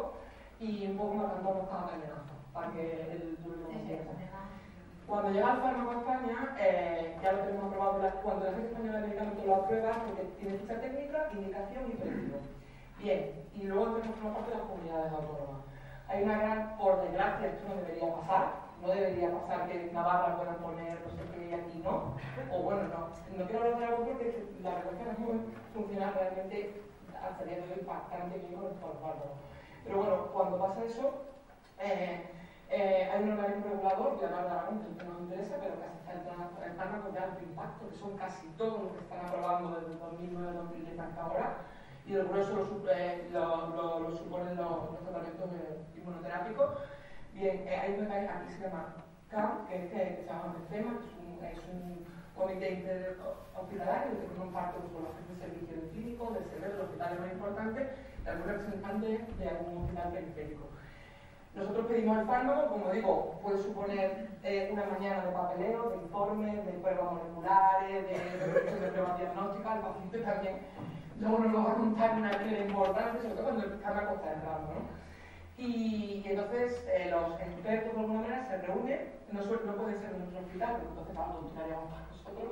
Speaker 17: y un poco matando a los amenaza para que el turismo no cierre. Cuando llega el fármaco a España, eh, ya lo tenemos aprobado, cuando la Agencia Española de Medicamentos lo aprueba, porque tiene ficha técnica, indicación y precio. Bien, y luego tenemos una parte de las comunidades autónomas. Hay una gran, por desgracia, esto no debería pasar, no debería pasar que en Navarra puedan poner no sé qué y aquí no, o bueno, no, no quiero hablar de algo porque la verdad es que no funciona realmente hasta el día de hoy bastante bien con estos fármacos. Pero bueno, cuando pasa eso, eh, eh, hay un organismo regulador, voy a hablar de Aragón, que no me interesa, pero que hace falta el fármaco de alto impacto, que son casi todos los que están aprobando desde el dos mil nueve dos mil diez hasta ahora, y el grueso lo, suple, lo, lo, lo suponen los, los tratamientos inmunoterápicos. Bien, eh, hay un mecanismo aquí se llama C A M, que es que, que se llama MECEMA, que es un, es un comité interhospitalario que forma parte pues, por los jefes de servicio del clínico, del C E R, de los hospitales más importantes, de algún representante de algún hospital periférico. Nosotros pedimos el fármaco, como digo, puede suponer eh, una mañana de papeleo, de informes, de pruebas moleculares, de, de, de pruebas diagnósticas, el paciente también. Luego nos va a contar una historia importante, sobre todo cuando el fármaco está entrando, ¿no? Y, y entonces eh, los expertos de alguna manera se reúnen, no, no puede ser en nuestro hospital, porque entonces vamos a utilizaríamos para nosotros,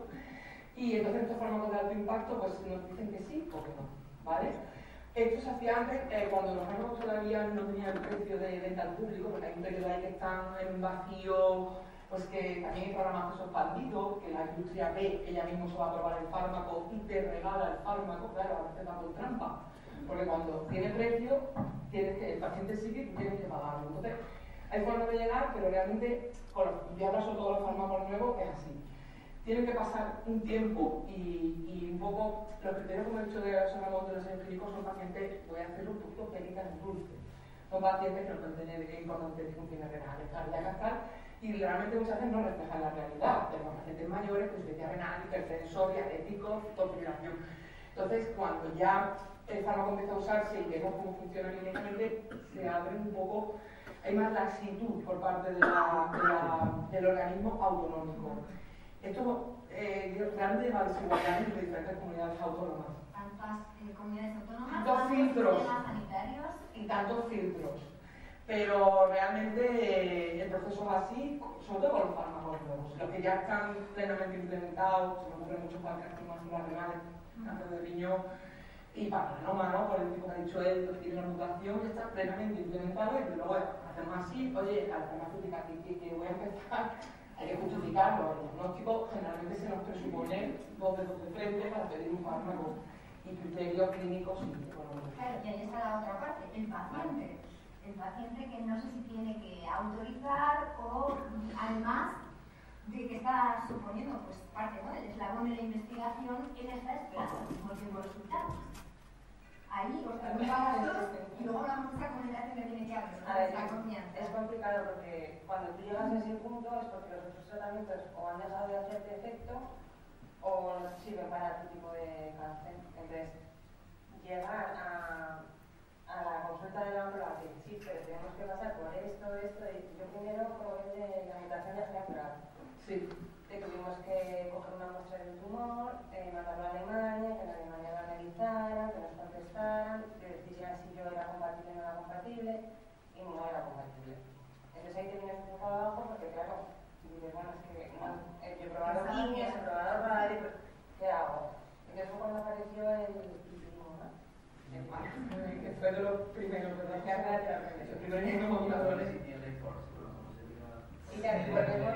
Speaker 17: y entonces estos fármacos de alto impacto pues nos dicen que sí o que no, ¿vale? Esto se hacía antes, eh, cuando los fármacos todavía no tenían precio de venta al público, porque hay un periodo ahí que están en un vacío, pues que también hay programas que son expandidos, que la industria ve, ella misma se va a probar el fármaco y te regala el fármaco, claro, a veces va con trampa, porque cuando tiene precio, tienes que, el paciente sigue y tú tienes que pagarlo. Entonces, hay formas de llegar, pero realmente, con los, voy a hablar sobre todos los fármacos nuevos, es así. Tienen que pasar un tiempo y, y un poco, los criterios, como he dicho, de los de los clínicos son pacientes, voy a hacerlo un poquito peritas en dulce. Son pacientes que no pueden tener importantes disfunciones renales, cardíacas, tal, y realmente muchas veces no reflejan la realidad. Tenemos pacientes mayores con insuficiencia renal, hipertensos, diabéticos, fibrilación. Entonces, cuando ya el fármaco empieza a usarse y vemos cómo funciona clínicamente, se abre un poco, hay más laxitud por parte de la, de la, del organismo autonómico. Esto eh, realmente va a desigualdad entre diferentes comunidades autónomas.
Speaker 4: Tantas eh, comunidades autónomas,
Speaker 17: tantos filtros
Speaker 4: sanitarios
Speaker 17: y tantos filtros. Pero realmente eh, el proceso va así, sobre todo con los fármacos nuevos. Los que ya están plenamente implementados, se me ocurren muchos para carcinomas renales, cáncer de riñón y papiloma, ¿no? Por el tipo que ha dicho él, que tiene una mutación, ya está plenamente implementado y luego hacemos así, oye, a la farmacéutica que, que, que voy a empezar, hay que justificarlo. El diagnóstico generalmente se nos presupone dos dedos de frente para pedir un fármaco y criterios clínicos y económicos.
Speaker 4: Claro, y ahí está la otra parte, el paciente. El paciente que no sé si tiene que autorizar o además de que está suponiendo pues parte, ¿no?, del eslabón de la investigación, él está esperando al mismo tiempo resultados. Ahí, o sea, no vamos todos y luego hablamos de esa comunicación que tiene que haber, ¿no? Esa confianza.
Speaker 18: Es complicado porque cuando tú llegas a ese punto es porque los otros tratamientos o han dejado de hacerte efecto o no sirven para tu tipo de cáncer. Entonces, llegar a, a la consulta de la oncóloga que sí, pero tenemos que pasar por esto, esto, y yo primero probé la mutación de Agencia.
Speaker 17: Sí.
Speaker 18: Que tuvimos que coger una muestra del tumor, eh, mandarlo a Alemania, que en Alemania lo analizaran, que nos contestaran, que dijeran si yo era compatible o no era compatible, y no era compatible. Entonces ahí te vienes un poco abajo porque, claro, dices, bueno, es que no, eh, yo he probado quimios, he probado radio, ¿qué hago? Entonces fue cuando apareció el ipilimumab, ¿no?
Speaker 17: Que fue de los primeros, ¿verdad? Que era los primeros inmunomoduladores.
Speaker 18: Y ya volvemos,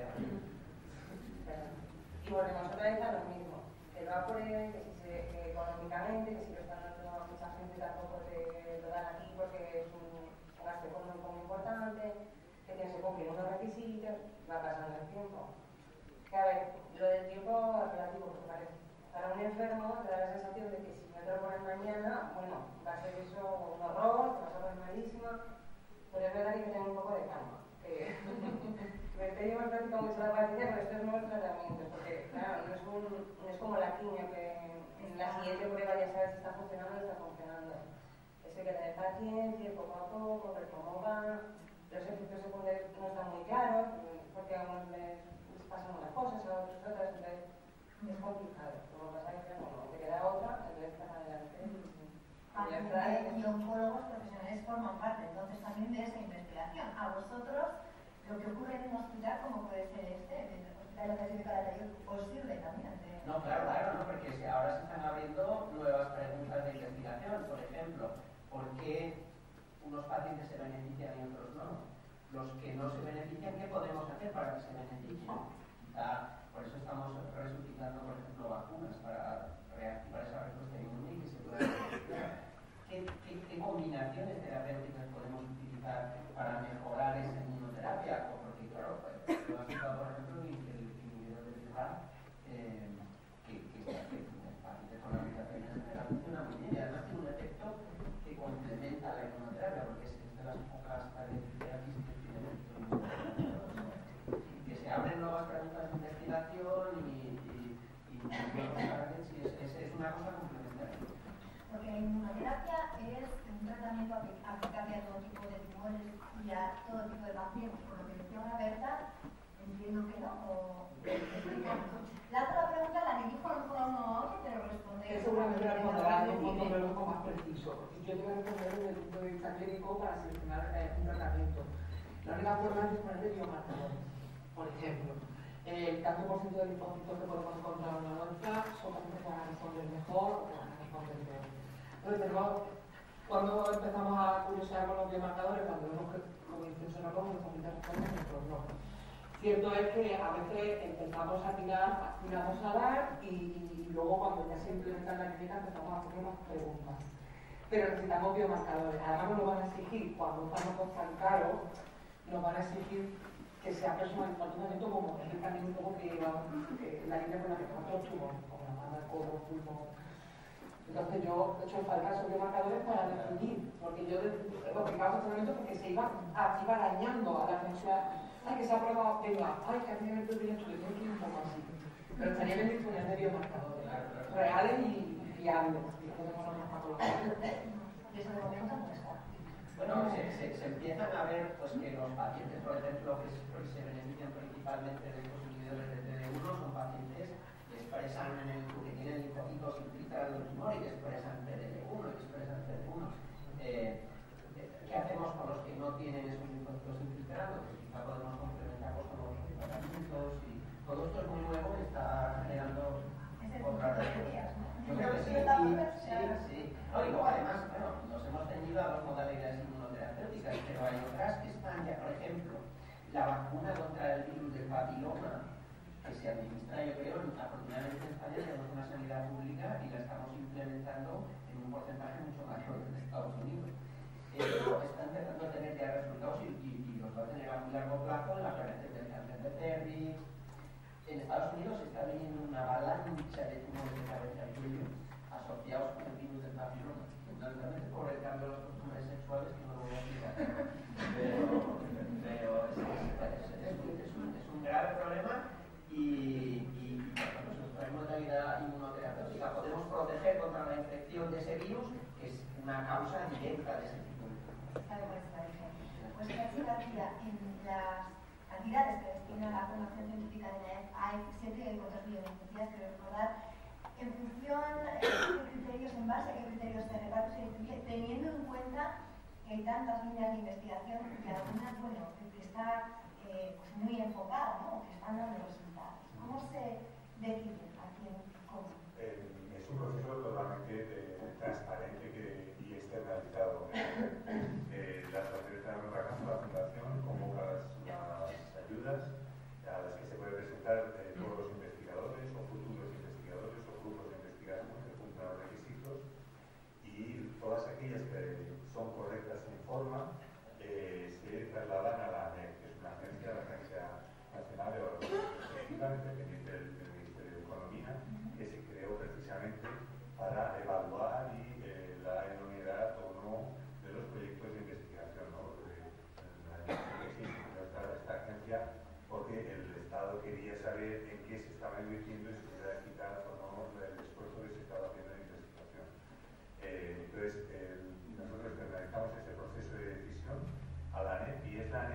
Speaker 18: y volvemos otra vez a lo mismo, que lo aprueben, que si se, que económicamente, que si lo están dando a mucha gente tampoco te lo dan aquí porque es un gasto económico muy importante, que tienes que cumplir unos requisitos, va pasando el tiempo. Que a ver, lo del tiempo es relativo, porque parece, para un enfermo te da la sensación de que si no te lo pones mañana, bueno, va a ser eso un horror, te vas a poner malísima, pero es verdad que hay que tener un poco de calma. Que me pedimos práctica mucho la paciencia, pero estos nuevos tratamientos, porque claro, no es, un, no es como la quimio, que en la siguiente prueba ya sabes si está funcionando o no está funcionando. Eso hay que tener paciencia, poco a poco, ver cómo va. Los efectos secundarios no están muy claros, porque a unos les, les pasan unas cosas, a otros otras, entonces es complicado. Como pasa que bueno, te queda otra, entonces para adelante.
Speaker 4: Pacientes y oncólogos profesionales forman parte entonces también de esa investigación. A vosotros, lo que ocurre en un hospital, como puede ser este, el la Universidad de Calatayud os sirve también. De...
Speaker 5: No, claro, claro, no, porque si ahora se están abriendo nuevas preguntas de investigación. Por ejemplo, ¿por qué unos pacientes se benefician y otros no? Los que no se benefician, ¿qué podemos hacer para que se beneficien? Quizá por eso estamos resucitando, por ejemplo, vacunas para reactivar esa respuesta inmune y que se pueda beneficiar. ¿Qué, qué, ¿Qué combinaciones terapéuticas podemos utilizar para mejorar esa inmunoterapia? Porque, claro, pues, lo has citado, por ejemplo, el inhibidor de T-H A, eh, que, que, que el paciente con la mutación en general funciona muy bien y además tiene un efecto que complementa la inmunoterapia, porque es de las pocas terapias que tienen efecto inmunoterapia. Que se abren nuevas preguntas de investigación y, y, y nuevos targets, y es, es, es una cosa complementaria.
Speaker 4: Porque la inmunoterapia es un tratamiento aplicable a todo tipo de tumores y a todo tipo de pacientes. Por lo que menciona Berta, entiendo que no. O... La otra pregunta la que dijo el crono, pero responde.
Speaker 17: Que seguramente responderá un punto de luego más preciso. Yo te voy a responder desde el punto de vista clínico para seleccionar eh, un tratamiento. La única forma es disponer de biomarcadores. Por ejemplo, el tanto por ciento de linfocitos que podemos encontrar en una muestra son pacientes que van a responder mejor o que van a responder peor. Entonces, tenemos, cuando empezamos a curiosear con los biomarcadores, cuando vemos que, como dice el señor Romo, los pacientes responden, nosotros no. Cierto es que a veces empezamos a tirar, tiramos a dar y, y luego cuando ya se implementa en la clínica empezamos a hacer más preguntas. Pero necesitamos biomarcadores. Además nos lo van a exigir, cuando un fármaco es tan caro, nos van a exigir que sea personalizado un tratamiento como es el camino que lleva la línea con la que nosotros tuvimos, como la manda, el cobro, pulmón. Entonces yo he hecho falta esos biomarcadores para definir, porque yo aplicaba ese tratamiento porque se iba, a, iba arañando a la necesidad. Ay, que se ha probado, venga, ay, que a mí me he pedido esto, que tengo que ir un poco así. Pero estaría bien disponer de biomarcadores reales y fiables, que podemos hablar para colocar.
Speaker 4: Desde el momento no está.
Speaker 5: Bueno, se, se, se empiezan a ver pues, que los pacientes, por ejemplo, que se, que se benefician principalmente de estos inhibidores de T D uno son pacientes que expresan en el que tienen linfocitos infiltrados en el tumor y que expresan P D L uno, que expresan P D uno. Eh, ¿Qué hacemos con los que no tienen esos linfocitos infiltrados? Pues quizá podemos complementarlos con los tratamientos y todo esto es muy nuevo y está generando otra reacción. Yo creo que sí, sí, sí. No, y luego además, bueno, nos hemos ceñido a dos modalidades inmunoterapéuticas, pero hay otras que están ya, por ejemplo, la vacuna contra el virus del papiloma, que se administra, yo creo, afortunadamente en España tenemos una sanidad pública y la estamos implementando en un porcentaje mucho mayor que en Estados Unidos. Esto está empezando a tener ya resultados y, y, y los va a tener a muy largo plazo en la prevención del cáncer de cervix. En Estados Unidos se está viendo una avalancha de tumores de cabeza y cuello asociados con el virus del papiloma, fundamentalmente por el cambio de las costumbres sexuales, que no lo voy a explicar. Pero, pero es, es, es, es, un, es, un, es un grave problema y, y, y bueno, pues nuestra modalidad inmunoterapéutica podemos proteger contra la infección de ese virus, que es una causa directa de ese tipo de cosas.
Speaker 4: Pues casi García, en las cantidades que destina la formación científica de la E F hay siete otras biologías, quiero recordar, en función de qué criterios, en base a qué criterios se reparte, se distribuye, teniendo en cuenta que hay tantas líneas de investigación que algunas, bueno, que está eh, pues muy enfocada, ¿no? Que están dando resultados. ¿Cómo se decide a quién cómo?
Speaker 15: Eh, es un proceso totalmente eh, transparente que, y externalizado. Eh, la Asociación la Fundación convoca las, las ayudas a las que se puede presentar eh, todos los investigadores o futuros investigadores o grupos de investigación que cumplan los requisitos, y todas aquellas que son correctas en forma eh, se trasladan a la A N E P, que es una agencia, la Agencia Nacional de Evaluación independiente del, del Ministerio de Economía, que se creó precisamente para evaluar y eh, la idoneidad o no de los proyectos de investigación, ¿no? Esta, esta agencia, porque el Estado quería saber en qué se estaba invirtiendo y si era eficaz o no el esfuerzo que se estaba haciendo en investigación. Eh, entonces, eh, nosotros externalizamos ese proceso de decisión a la A N E P y es la A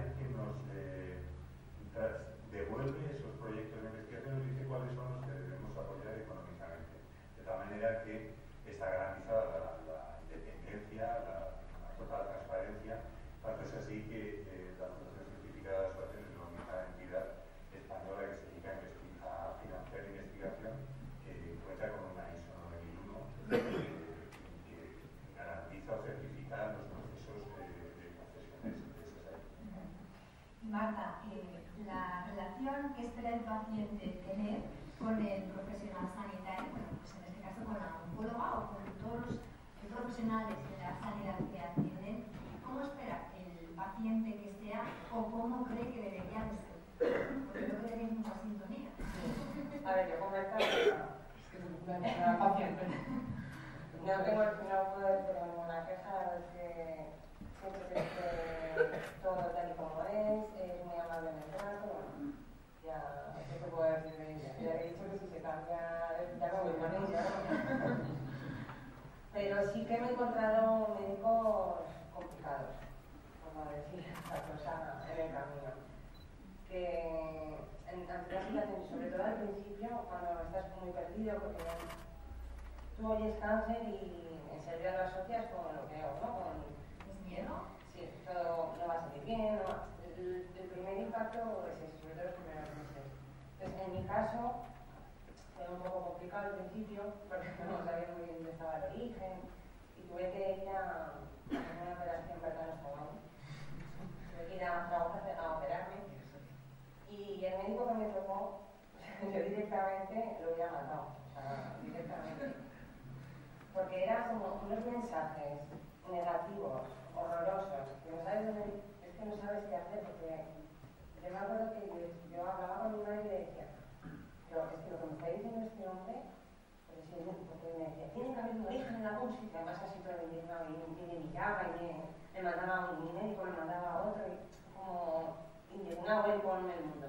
Speaker 4: Marta, eh, la relación que espera el paciente tener con el profesional sanitario, bueno, pues en este caso con la oncóloga o con todos los profesionales de la sanidad que atienden, ¿cómo espera el paciente que sea o cómo cree que debería de ser? Porque creo que tenéis mucha sintonía.
Speaker 18: A ver, yo comentar, es que me gusta paciente. No tengo, no puedo decir ninguna queja, la verdad es que siempre que esté todo tal y como es, es muy amable en el trato, bueno, ya, ¿qué te puedo decir de ella? Ya he dicho que si se cambia, ya me voy con ella, ¿no? Pero sí que me he encontrado médicos complicados, por no decir esta cosa, en el camino. Que en ante la situación, sobre todo al principio, cuando estás muy perdido, porque tú oyes cáncer y enseguida lo asocias con lo peor, ¿no? Con
Speaker 4: ¿Es miedo?
Speaker 18: Sí, todo no va a salir bien, ¿no? El, el primer impacto es ese, sobre todo los primeros meses. Entonces, en mi caso, fue un poco complicado al principio, porque no sabía muy bien dónde estaba el origen, y tuve que ir a, a una operación vertano-estómago. Tuve que ir a Zaragoza a operarme, y el médico que me tocó, yo directamente lo hubiera matado, o sea, directamente. Porque eran como unos mensajes negativos, horrorosos, que no sabes dónde, es que no sabes qué hacer, porque yo me acuerdo que yo, yo hablaba con mi madre y le decía, pero es que lo que me está diciendo este hombre, pues sí, porque me decía, tiene que haber un origen en algún sitio, además así todo el invierno, y tiene mi llaga, y me, me mandaba un médico, me mandaba a otro, y como indignado él con el mundo.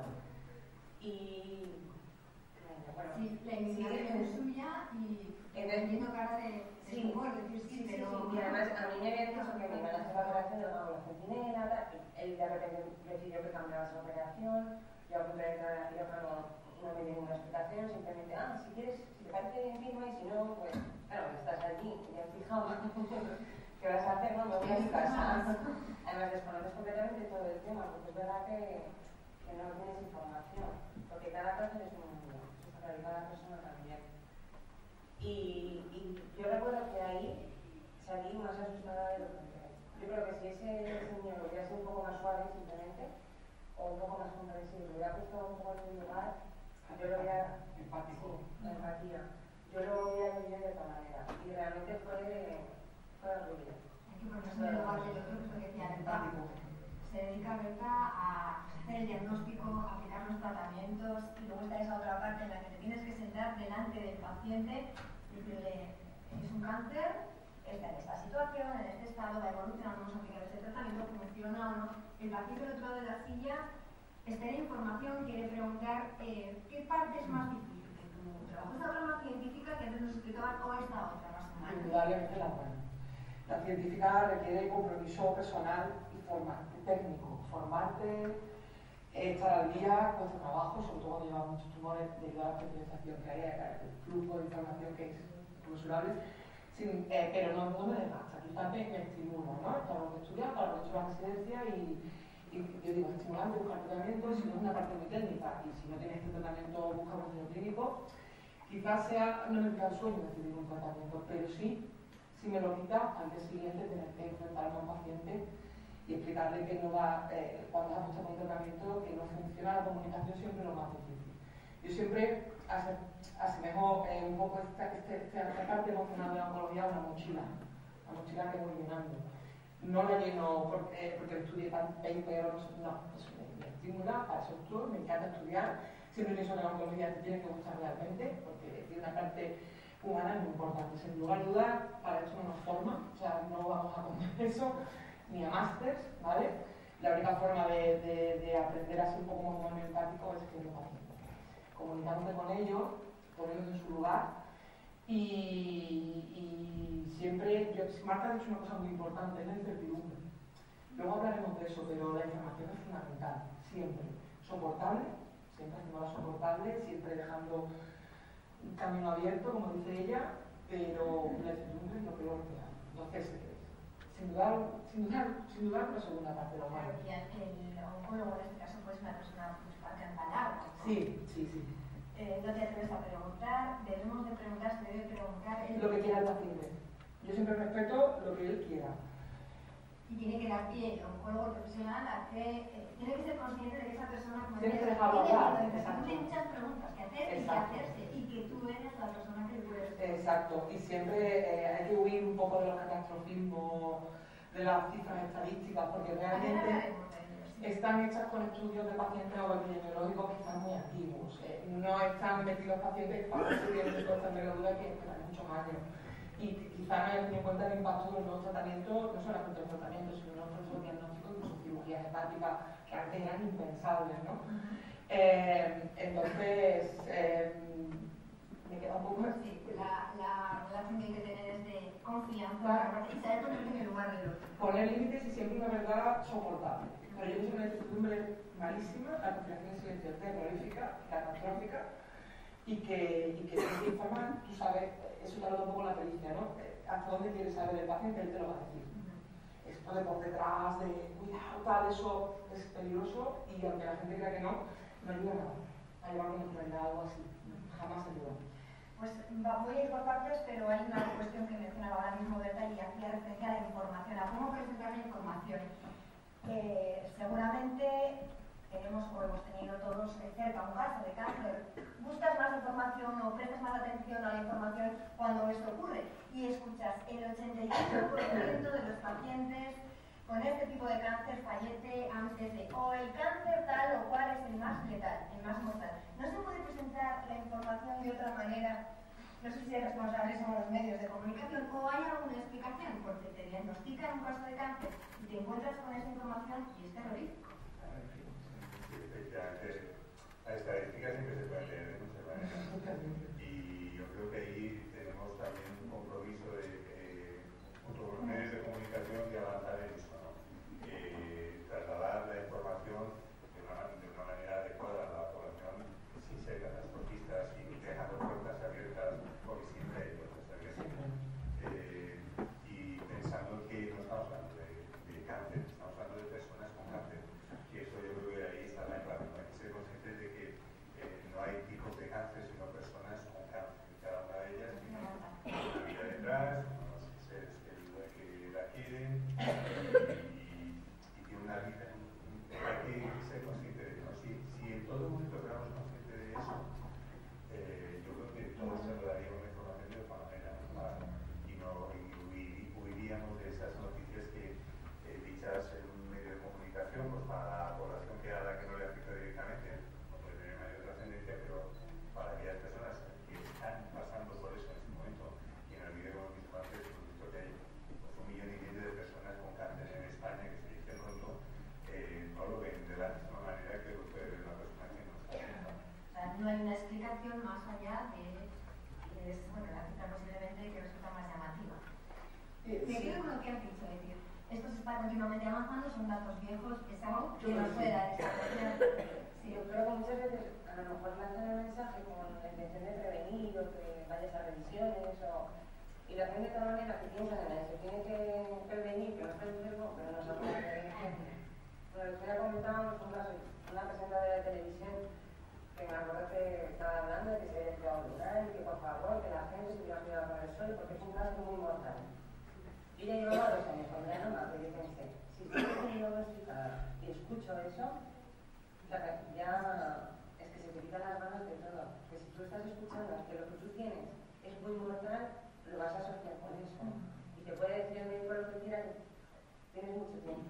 Speaker 18: Y bueno,
Speaker 4: sí, la indignación es suya y entiendo cara de
Speaker 18: sí,
Speaker 4: humor, decir sí,
Speaker 18: sí,
Speaker 4: pero...
Speaker 18: Sí, y además a mí me habían dicho que me iban a hacer la operación de la centinela, él de repente decidió que cambiaba esa operación, yo a punto de entrar al quirófano no me dio ninguna explicación, simplemente, ah, si quieres, si te parece bien, firma, y si no, pues, claro, estás allí, ya has fijado, ¿qué vas a hacer? No, me voy a mi casa. Además, desconoces completamente todo el tema, porque es verdad que, que no tienes información, porque cada cáncer es un mundo, y cada persona también. Y, y yo recuerdo que ahí salí más asustada de lo que entré. Yo creo que si ese señor hubiera sido un poco más suave simplemente, o un poco más comprensivo, le hubiera puesto un poco en mi lugar, yo lo hubiera... Empático. Sí, empatía. Yo lo hubiera vivido de otra manera. Y realmente fue, fue horrible.
Speaker 4: Hay que ponerse en el lugar del otro, que es lo que decía Berta. Se dedica Berta a hacer el diagnóstico, a aplicar los tratamientos, y luego está esa otra parte en la que te tienes que sentar delante del paciente y decirle, es un cáncer, está en esta situación, en este estado, va evolucionando, vamos a aplicar este tratamiento, funciona o no. El paciente del otro lado de la silla espera información, quiere preguntar eh, qué parte es más difícil de tu trabajo. Esta rama científica que antes nos explicaban o esta otra más o menos.
Speaker 17: Indudablemente la buena. La científica requiere compromiso personal y formarte técnico, formarte, estar al día con tu trabajo, sobre todo cuando llevas muchos tumores debido a la especialización que hay, el flujo de información que es inconmensurable, sin, eh, pero no, no me desgasta, quizás me, me estimula, ¿no? Para lo que he estudiado, para lo que he hecho la residencia y, y yo digo, es estimulante buscar tratamiento, si no es una parte muy técnica y si no tienes este tratamiento busca un diseño clínico, quizás sea, no me queda el sueño decidir un tratamiento, pero sí, si me lo quita, al día siguiente tener que enfrentarme a un paciente y explicarle que no va, eh, cuando has puesto un tratamiento, que no funciona la comunicación siempre lo más difícil. Yo siempre asemejo eh, un poco esta, este, esta parte emocional de la oncología a una mochila, la mochila que voy llenando. No la lleno porque, porque estudié veinte euros, no, eso me, me estimula, para eso estudio, me encanta estudiar. Siempre pienso que la oncología te tiene que gustar realmente, porque tiene una parte humana muy importante. Sin lugar a dudas, para esto no nos forma, o sea, no vamos a comer eso, ni a másters, ¿vale? La única forma de, de, de aprender a ser un poco más humano y empático es siendo paciente, comunicándote con ellos, poniéndote en su lugar y, y siempre, yo, Marta ha dicho una cosa muy importante, es la incertidumbre. Luego hablaremos de eso, pero la información es fundamental, siempre. Soportable, siempre haciéndola soportable, siempre dejando un camino abierto, como dice ella, pero la incertidumbre es lo peor que hay. Entonces, sin dudar, sin dudar, sin dudar la segunda parte de la mano.
Speaker 4: Y el oncólogo en este caso pues una persona pues, bastante larga.
Speaker 17: Sí, sí, sí.
Speaker 4: Eh, no te atreves a preguntar, debemos de preguntar, se debe preguntar... El...
Speaker 17: Lo que quiera el paciente. Yo siempre respeto lo que él quiera.
Speaker 4: y tiene que dar pie a un oncólogo profesional a que eh, tiene que ser consciente de que esa persona como
Speaker 17: tiene que
Speaker 4: tiene,
Speaker 17: dejarlo hablar,
Speaker 4: tiene muchas preguntas que hacer y que hacerse y que tú eres la persona que puedes.
Speaker 17: Exacto, y siempre eh, hay que huir un poco de los catastrofismos, de las cifras estadísticas, porque realmente están hechas con estudios de pacientes o epidemiológicos que están muy antiguos. Eh. No están metidos pacientes que tienen de cosas envergadura que esperan muchos años. Y quizá no hayan tenido en cuenta el impacto de los nuevos tratamientos, no solamente los tratamientos, sino los procesos diagnósticos, incluso cirugías hepáticas, que antes eran impensables, ¿no? Uh-huh. eh, entonces, eh, me queda un poco así.
Speaker 4: La, la relación que hay que tener es de confianza,
Speaker 17: claro,
Speaker 4: y saber ponerte en el lugar del otro.
Speaker 17: Poner límites y siempre una verdad soportable. Pero yo uso una incertidumbre malísima, la confianza silenciosa, terrorífica, catastrófica, y que, y que tienes que informar, tú sabes, eso te lo da un poco la pericia, ¿no? Hasta dónde quieres saber el paciente, él te lo va a decir. Esto de por detrás, de cuidado, tal, eso es peligroso, y aunque la gente crea que no, no ayuda a nada. A llevar con naturalidad o algo así, jamás ayuda.
Speaker 4: Pues voy a ir por partes, pero hay una cuestión que mencionaba ahora mismo Berta y hacía referencia a la información, a cómo presentar la información. Eh, seguramente tenemos o hemos tenido todos cerca un caso de cáncer. Buscas más información o prestas más atención a la información cuando esto ocurre y escuchas el ochenta y cinco por ciento de los pacientes con este tipo de cáncer fallece antes de o el cáncer tal o cual es el más letal, el más mortal. ¿No se puede presentar la información de otra manera? No sé si es responsables son los medios de comunicación o hay alguna explicación, porque te diagnostican un caso de cáncer y te encuentras con esa información y es terrorífico.
Speaker 15: Efectivamente, la estadística siempre se puede leer de muchas maneras. Y yo creo que ahí tenemos también un compromiso de, eh, junto con los medios de comunicación, de avanzar en eso, ¿no? Eh, trasladar la información de una, de una manera adecuada a la población, sin ser catastrofistas, sin dejar puertas abiertas, porque siempre hay puertas abiertas. Eh, y pensando que no estamos hablando de, de cáncer, estamos hablando de personas con cáncer. Y eso yo creo que ahí está la clave. Hay que ser conscientes de que eh, no hay tipos de cáncer, sino personas con cáncer. Cada una de ellas tiene una vida detrás, unos seres que, que la quieren y, y tiene una vida. Hay que ser conscientes de eso. Si, si en todo momento fuéramos conscientes de eso, eh, yo creo que todos se nos daría una información de otra manera más, y, no, y huiríamos de esas noticias que, eh, dichas en un medio de comunicación, pues para la población que a la que no le afecta directamente, no puede tener mayor trascendencia, pero para aquellas personas que están pasando por eso en este momento, y en el video hemos visto antes, hemos visto que hay pues, un millón y medio de personas con cáncer en España que se dice pronto, eh, no lo ven de la misma manera que lo puede ver una persona que no está viendo.
Speaker 4: O sea, no hay una explicación más allá de, es, bueno, la cifra posiblemente que resulta más llamativa. Me quedo con lo que has dicho, es decir, esto se está continuamente avanzando, son datos viejos, es algo que nos puede dar esa confianza.
Speaker 18: Sí, yo creo que muchas veces a lo mejor lanzan el mensaje con la intención de prevenir o que vayas a revisiones o... y la gente de todas maneras que piensa en eso, tiene que prevenir, que no está enfermo, pero no sabe la prevención. Bueno, les voy a comentar un caso, una presentadora de televisión que me acuerdo que estaba hablando de que se había quedado lunar y que por favor, que la gente se tuviera cuidado con el sol porque es un caso muy mortal. Yo ya llevaba dos años con melanoma, pero yo pensé, si estoy diagnosticada y escucho eso, ya es que se te quitan las ganas de todo. Que si tú estás escuchando que lo que tú tienes es muy mortal, lo vas a asociar con eso. Y te puede decir el médico lo que quiera, tienes mucho tiempo.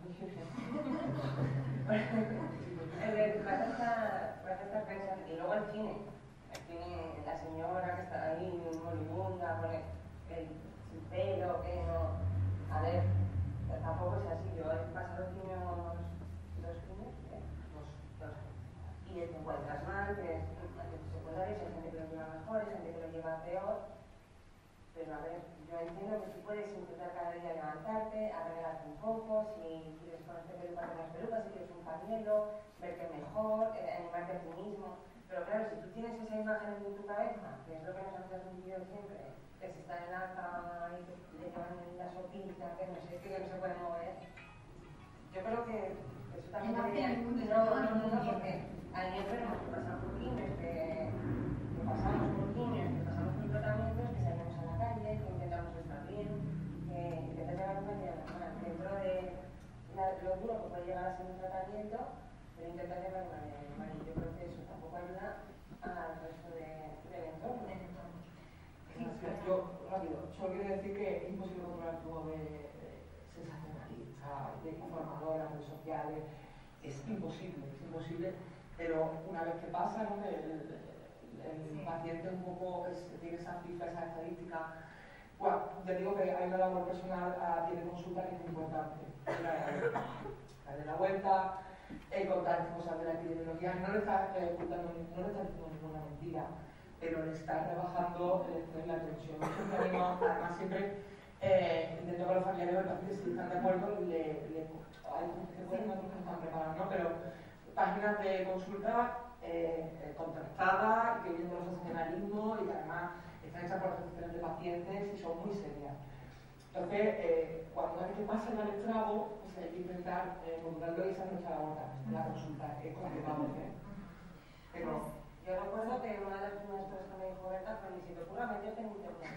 Speaker 18: Vas a estar pensando, y luego el cine. El cine, la señora que está ahí moribunda, con el, el, el pelo, que no... A ver, tampoco es así. Yo he pasado cine dos cines, ¿eh? Dos, dos. Y te encuentras mal, tienes secundarios, hay gente que lo lleva mejor, hay gente que lo lleva peor. Pero a ver, yo entiendo que tú puedes intentar cada día levantarte, arreglarte un poco, si quieres ponerte pelucas en las pelucas, si quieres un pañuelo, verte mejor, eh, animarte a ti mismo. Pero claro, si tú tienes esa imagen en tu cabeza, que es lo que nos han transmitido siempre, que se está en la cama y que le llevan la sopita, que no sé qué, que no se puede mover, yo creo que eso también podría... No, no, no, no, porque hay enfermos que pasan por quimios, que, que pasamos por quimios, que pasamos por tratamientos, que salimos a la calle, que intentamos estar bien, que intentamos llevar una vida normal. Dentro de lo duro que puede llegar a ser un tratamiento, pero intenta llevar una vía normal. Y yo creo que eso tampoco ayuda al resto de, del entorno.
Speaker 17: Sí, yo, rápido, solo quiero decir que es imposible controlar todo de, de sensacionalista, de informadoras, redes sociales, es imposible, es imposible, pero una vez que pasa, ¿no? el, el, el sí. paciente un poco es, tiene esa cifra, esa estadística. Bueno, te digo que hay una labor personal a tiene consulta que es muy importante. Darle la vuelta, eh, contar cosas de la epidemiología, no le estás eh, ocultando, no le estás diciendo ninguna mentira, pero le está rebajando el estrés, la tensión. Siempre animo, además siempre eh, intento que los familiares del paciente, si están de acuerdo, le, le, hay gente que pueden, otros que no están preparados, ¿no? Pero páginas de consulta eh, contrastadas, que viendo los sensacionalismos y que además están hechas por asociaciones de pacientes y son muy serias. Entonces, eh, cuando una vez que pasa el estrago, pues hay que intentar eh, modularlo y esa es nuestra labor también, la consulta, es complicado, ¿eh? Pero,
Speaker 18: yo recuerdo que una de las primeras cosas que me dijo Berta fue: si te ocurra meterte en internet.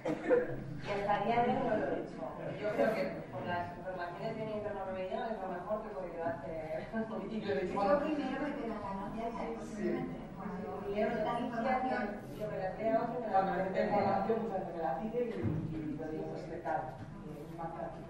Speaker 18: Y hasta día de hoy no lo he hecho. Yo creo que con las informaciones que en internet me llegan es lo mejor que he podido hacer.
Speaker 17: Y yo le digo,
Speaker 4: yo primero me tengo que anunciar posiblemente.
Speaker 18: Primero me da información, yo me la leo, otro me la
Speaker 17: cuando necesita información, muchas veces me la pide y lo digo secretar. Es más práctico.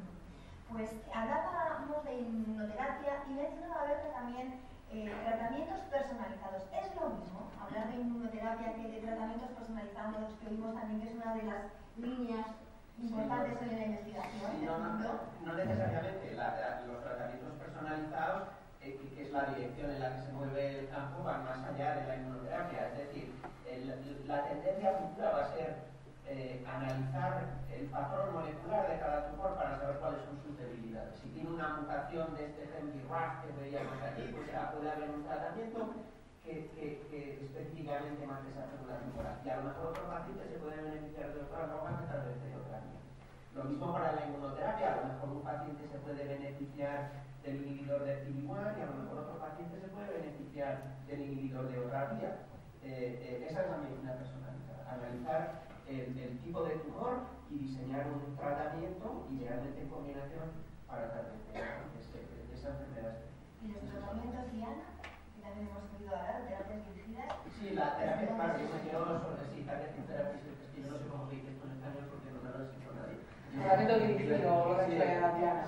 Speaker 4: Pues hablábamos de inmunoterapia y mencionaba Berta también eh, tratamientos personalizados. ¿Es lo mismo hablar de inmunoterapia que de tratamientos personalizados, que oímos también que es una de las líneas importantes en la investigación?
Speaker 5: Sí, no, no, no necesariamente. La, la, los tratamientos personalizados, eh, que, que es la dirección en la que se mueve el campo, van más allá de la inmunoterapia. Es decir, el, la tendencia futura va a ser eh, analizar el patrón molecular de cada tumor para saber cuáles son sus debilidades. Si tiene una mutación de este gen B R A F que veíamos aquí, pues ya puede haber un tratamiento que, que, que específicamente mate esa célula tumoral. Y a lo mejor otro paciente se puede beneficiar de otra droga que tal vez de otra vía. Lo mismo para la inmunoterapia, a lo mejor un paciente se puede beneficiar del inhibidor de P D uno y a lo mejor otro paciente se puede beneficiar del inhibidor de otra vía. Eh, eh, esa es la medicina personalizada, analizar el, el tipo de tumor y diseñar un tratamiento idealmente en combinación para tratar de, de, de esa enfermedad.
Speaker 4: ¿Y los tratamientos Diana? Que también hemos oído hablar, terapias dirigidas.
Speaker 5: Sí, la terapia, claro, yo me quiero sobre sí, target therapy, es que yo no sé cómo se dice esto en español porque no me lo ha escrito nadie.
Speaker 17: Tratamiento dirigido, lo de la Diana.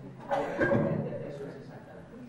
Speaker 5: Eso es exactamente.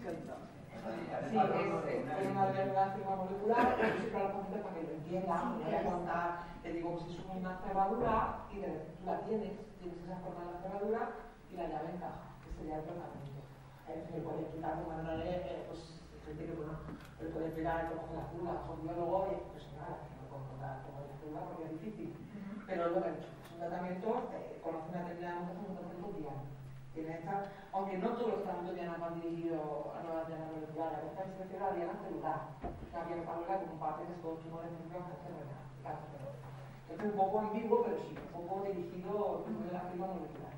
Speaker 17: Sí, es, es una determinación molecular, yo siempre a los pacientes para que lo entiendan, me voy a contar, le digo que si es una cerradura y de, tú la tienes, tienes esa forma de la cerradura y la llave encaja, que sería el tratamiento. A veces le puede explicar de manera de, eh, pues, gente que bueno, le puede explicar el conoce la célula, son biólogos y es profesional, que no puedo contar cómo es la célula porque es difícil, pero es lo que he dicho, es un tratamiento, eh, conoce una determinada mutación, un tratamiento diario. Esta, aunque no todos los tratamientos diana van dirigidos a nuevas dianas moleculares, esta se refiere a la diana celular, la biopalula como parte de estos tumores de cáncer renal. Es un poco ambiguo, pero sí, un poco dirigido a la firma molecular.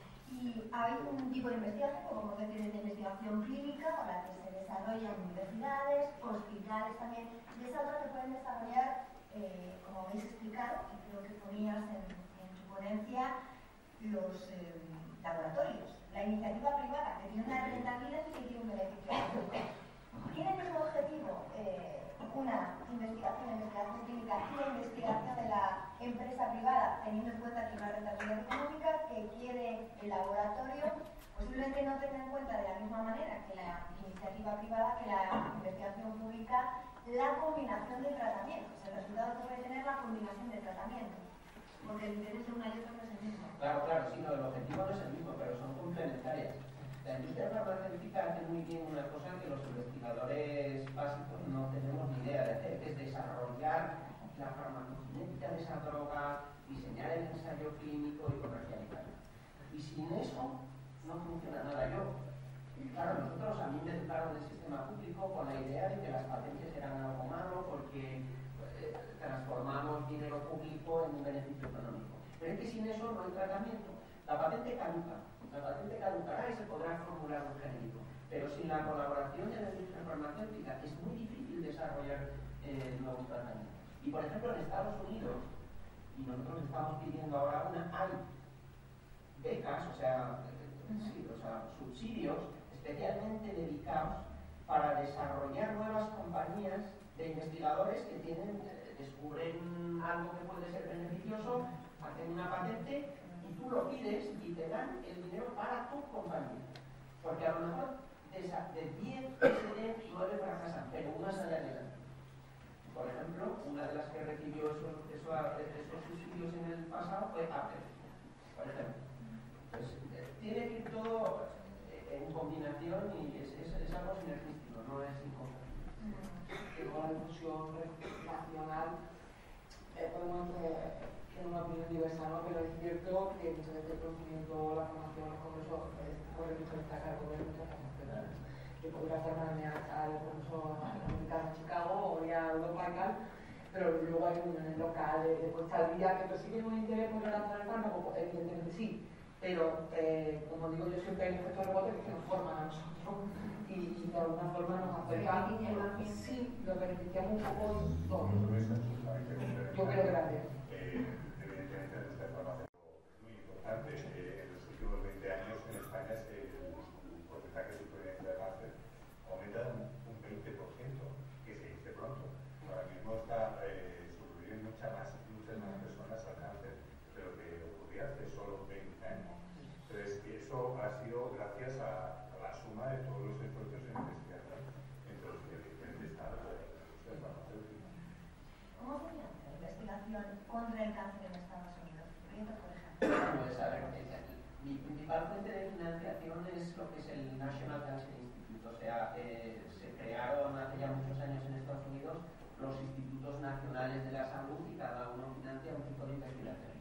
Speaker 4: Y hay un tipo de investigación, como decir, de investigación clínica, para que se desarrolla en universidades, hospitales también, y esa otra que pueden desarrollar, eh, como habéis explicado, y creo que ponías en, en tu ponencia, los eh, laboratorios, la iniciativa privada que tiene una rentabilidad y que tiene un beneficio público. Tiene el mismo objetivo eh, una investigación, investigación clínica y la investigación de la empresa privada, teniendo en cuenta que una rentabilidad económica que quiere el laboratorio, posiblemente no tenga en cuenta de la misma manera que la iniciativa privada, que la investigación pública, la combinación de tratamientos, el resultado que puede tener la combinación de tratamientos. Porque el interés de una y otra no es el mismo.
Speaker 5: Claro, claro, sí, no, el objetivo no es el mismo, pero son complementarias. La industria farmacéutica hace muy bien una cosa que los investigadores básicos no tenemos ni idea de hacer, es desarrollar la farmacocinética de esa droga, diseñar el ensayo clínico y comercializarlo. Y sin eso no funciona nada. Yo, claro, nosotros a mí me educaron del sistema público con la idea de que las patentes eran algo malo porque transformamos dinero público en un beneficio económico. Pero es que sin eso no hay tratamiento. La patente caduca, la patente caducará y se podrá formular un genérico. Pero sin la colaboración de la industria farmacéutica es muy difícil desarrollar eh, nuevos tratamientos. Y por ejemplo en Estados Unidos, y nosotros estamos pidiendo ahora una, hay becas, o sea, sí, o sea subsidios especialmente dedicados para desarrollar nuevas compañías de investigadores que tienen, eh, descubren algo que puede ser beneficioso, hacen una patente y tú lo pides y te dan el dinero para tu compañía. Porque a lo mejor de diez P S D, nueve fracasan, pero una sale adelante. Por ejemplo, una de las que recibió esos, esos, esos subsidios en el pasado fue Apple, por ejemplo. Pues, eh, tiene que ir todo eh, en combinación y es, es, es algo sinergístico, no es incompatible.
Speaker 17: Luego la difusión nacional, eh, podemos eh, tener una opinión diversa, ¿no? Pero es cierto que muchas veces el conocimiento, la formación, los congresos, eh, corre mucho destacar, corre muchas formaciones. Que podría formarme al profesor americano en Chicago o ir a Europa y tal, pero luego hay uniones locales, de puesta al día, que persiguen un interés por lanzar el fármaco, evidentemente sí, pero eh, como digo yo siempre hay un efecto rebote que nos forman a nosotros y, y de alguna forma nos acercan, sí, lo beneficiamos un poco todos. Yo creo que también.
Speaker 15: Evidentemente nuestra formación es muy importante. En los últimos veinte años en España el porcentaje de supervivencia de cáncer aumenta un veinte por ciento, que se dice pronto. Ahora mismo está eh, sobreviviendo muchas más, muchas más personas al cáncer de lo que ocurría hace solo veinte años. Entonces, eso ha sido gracias a, a la suma de todos los esfuerzos en investigación entre los diferentes estados de la industria farmacéutica.
Speaker 4: ¿Cómo se llama la investigación contra el cáncer en Estados Unidos? Proyecto, por ejemplo.
Speaker 5: Pues a ver, mi principal fuente de financiación es lo que es el National Cancer Institute, o sea, eh, se crearon hace ya muchos años en Estados Unidos los institutos nacionales de la salud y cada uno financia un tipo de investigación.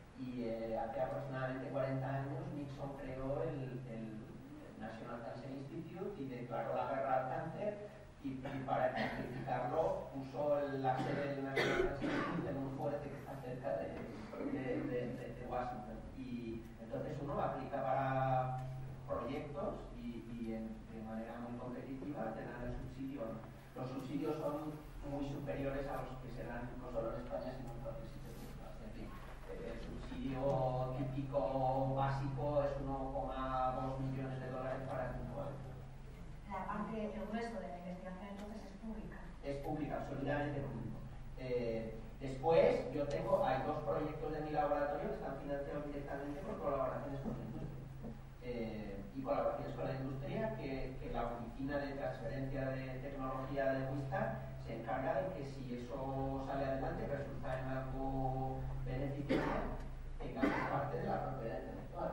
Speaker 5: Y eh, hace aproximadamente cuarenta años Nixon creó el, el National Cancer Institute y declaró la guerra al cáncer y, y para ejemplificarlo puso la sede del National Cancer Institute en un fuerte que está cerca de, de, de, de, de Washington. Y entonces uno aplica para proyectos y, y en, de manera muy competitiva te dan el subsidio. Los subsidios son muy superiores a los que se dan no solo en España sino en cualquier sitio. En fin, el subsidio típico básico es uno coma dos millones de dólares para cinco años.
Speaker 4: La parte, el grueso de la investigación entonces es pública.
Speaker 5: Es pública, absolutamente público. Eh, después, yo tengo, hay dos proyectos de mi laboratorio que están financiados directamente por colaboraciones con la industria. Eh, y colaboraciones con la industria que, que la oficina de transferencia de tecnología de Wistar se encarga de que si eso sale adelante, resulta en algo beneficioso, tengamos parte de la propiedad intelectual.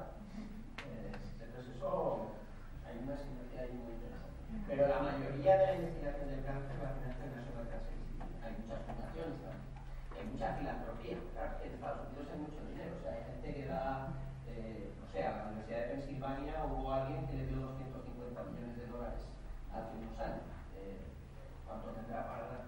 Speaker 5: Eh, entonces eso, hay una sinergia ahí muy interesante. Pero la mayoría de la investigación del cáncer la financia el National Cancer Institute. Hay muchas fundaciones también. Hay mucha filantropía. Claro, en Estados Unidos hay mucho dinero. O sea, hay gente que da, eh, no sé, a la Universidad de Pensilvania hubo alguien que le dio doscientos cincuenta millones de dólares hace unos años. Eh, ¿Cuánto tendrá para dar?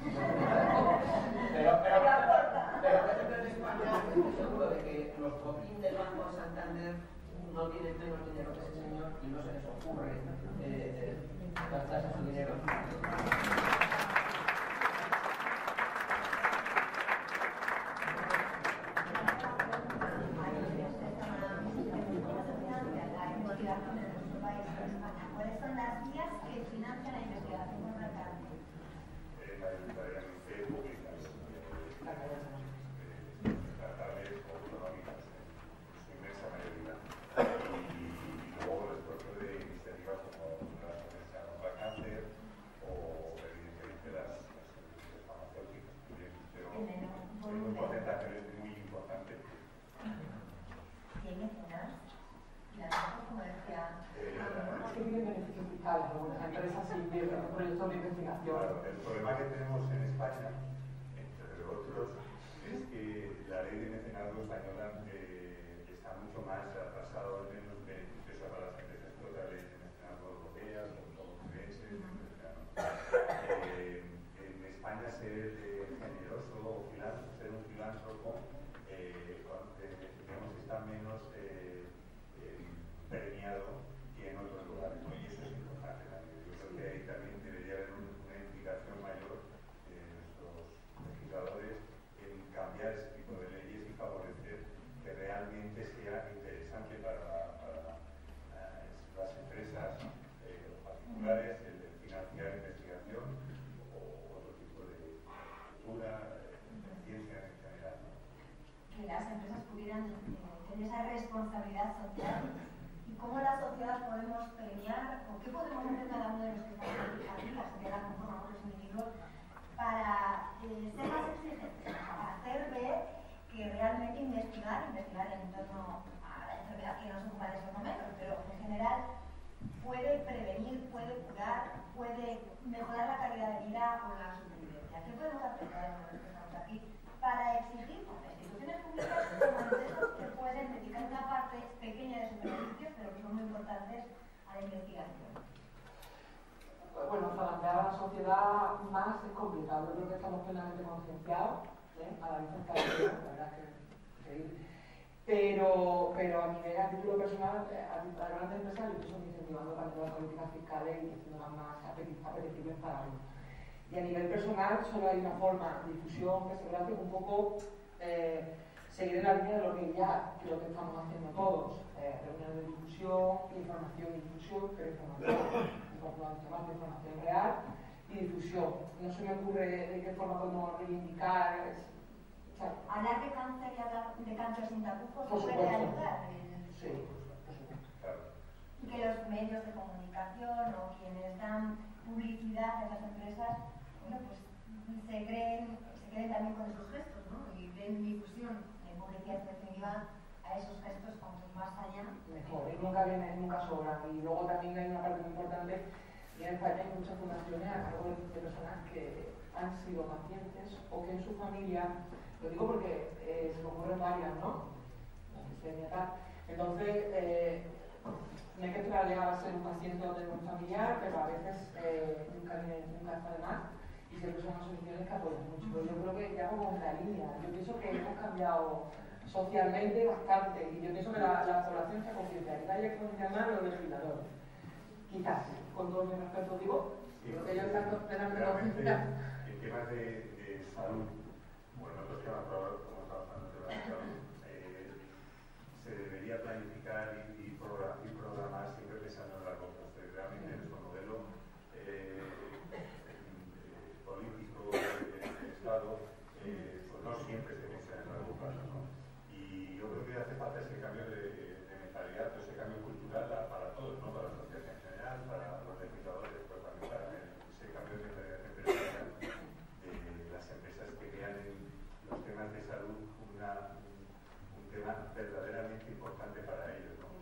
Speaker 5: pero, pero, pero, pero en España estoy seguro de que los botín del Banco de Santander no tienen menos dinero que ese señor y no se les ocurre eh, gastarse su dinero.
Speaker 4: ¿Cuáles son las vías que financian la investigación contra el cáncer?
Speaker 15: Mayoritariamente públicas, estatales o autonómicas, en su inmensa mayoría. Y, y luego el esfuerzo de iniciativas como la Asociación contra el Cáncer o evidentemente las, las industrias farmacéuticas también, pero un porcentaje es muy importante.
Speaker 4: ¿Tiene mecenas? Y las cosas, como decía...
Speaker 17: Es que tienen beneficios fiscales, algunas empresas sí tienen proyectos de investigación.
Speaker 15: Claro, el problema que tenemos en España, entre otros, es que la ley de mecenazgo española eh, está mucho más atrasada en menos beneficiosa para las empresas que otras leyes de mecenazgo europeas o estadounidenses, etcétera. Eh, en España ser eh, generoso o filántropo, ser un filántropo, eh, digamos, está menos eh, eh, premiado que en otros lugares, ¿no? Y eso es importante también. Yo creo que ahí también debería haber un, una implicación mayor de nuestros legisladores en cambiar ese tipo de leyes y favorecer que realmente sea interesante para, para
Speaker 4: sociedad y cómo la sociedad podemos premiar, o qué podemos hacer cada uno de los que estamos aquí, la sociedad conformamos los individuos, para eh, ser más exigentes, para hacer ver que realmente investigar, investigar en torno a la enfermedad que nos ocupa en estos momentos, pero en general puede prevenir, puede curar, puede mejorar la calidad de vida o la supervivencia. ¿Qué podemos hacer cada uno de los que estamos aquí para exigir a las instituciones públicas como empresas que pueden dedicar una parte pequeña de sus beneficios, pero que son muy importantes a la investigación?
Speaker 17: Bueno, para crear a la sociedad más es complicado. Yo creo que estamos plenamente concienciados, ¿eh? A la vista de la verdad que increíble. Pero, pero a nivel a título personal, a, a grandes empresas, yo estoy incentivando para las políticas fiscales y haciéndolas más apetecibles para ellos. Y a nivel personal solo hay una forma de difusión que se trata un poco eh, seguir en la línea de lo que ya creo que estamos haciendo todos. Eh, reuniones de difusión, información y difusión, pero información, información, información real y difusión. No se me ocurre de qué forma podemos reivindicar. O sea,
Speaker 4: hablar de cáncer y hablar de cáncer sin tapujos puede ayudar.
Speaker 17: Sí, por supuesto.
Speaker 4: Y que los medios de comunicación o quienes dan publicidad a esas empresas, bueno, pues se creen, se creen también con esos gestos, ¿no? Y den difusión en publicidad en definitiva a esos gestos, cuanto más allá.
Speaker 17: Mejor, y nunca viene, nunca sobra. Y luego también hay una parte muy importante, y en España hay muchas fundaciones a cargo de personas que han sido pacientes o que en su familia, lo digo porque eh, se me ocurren varias, ¿no? Entonces, eh, no hay que esperar llegar a ser un paciente o tener un familiar, pero a veces eh, nunca, nunca está de más y siempre son asociaciones que apoyan mucho. Pero yo creo que ya como en la línea, yo pienso que hemos cambiado socialmente bastante y yo pienso que la, la población está consciente. Quizás haya que llamar a los legisladores, quizás, con todo mi respeto digo, sí, porque ellos están plenamente conscientes.
Speaker 15: En temas de, de salud, bueno, nosotros que hemos trabajado en temas de salud, eh, se debería planificar y, y, program, y programar siempre pensando en la cosa. Realmente nuestro modelo eh, eh, político del Estado eh, pues no siempre se piensa en largo plazo, ¿no? Y yo creo que hace falta ese cambio de, de mentalidad, ese cambio cultural para todos, ¿no? Para la sociedad en general, para los legisladores, pero también para ese cambio de mentalidad empresarial de las empresas que vean en los temas de salud una, un tema verdaderamente importante para ellos, ¿no?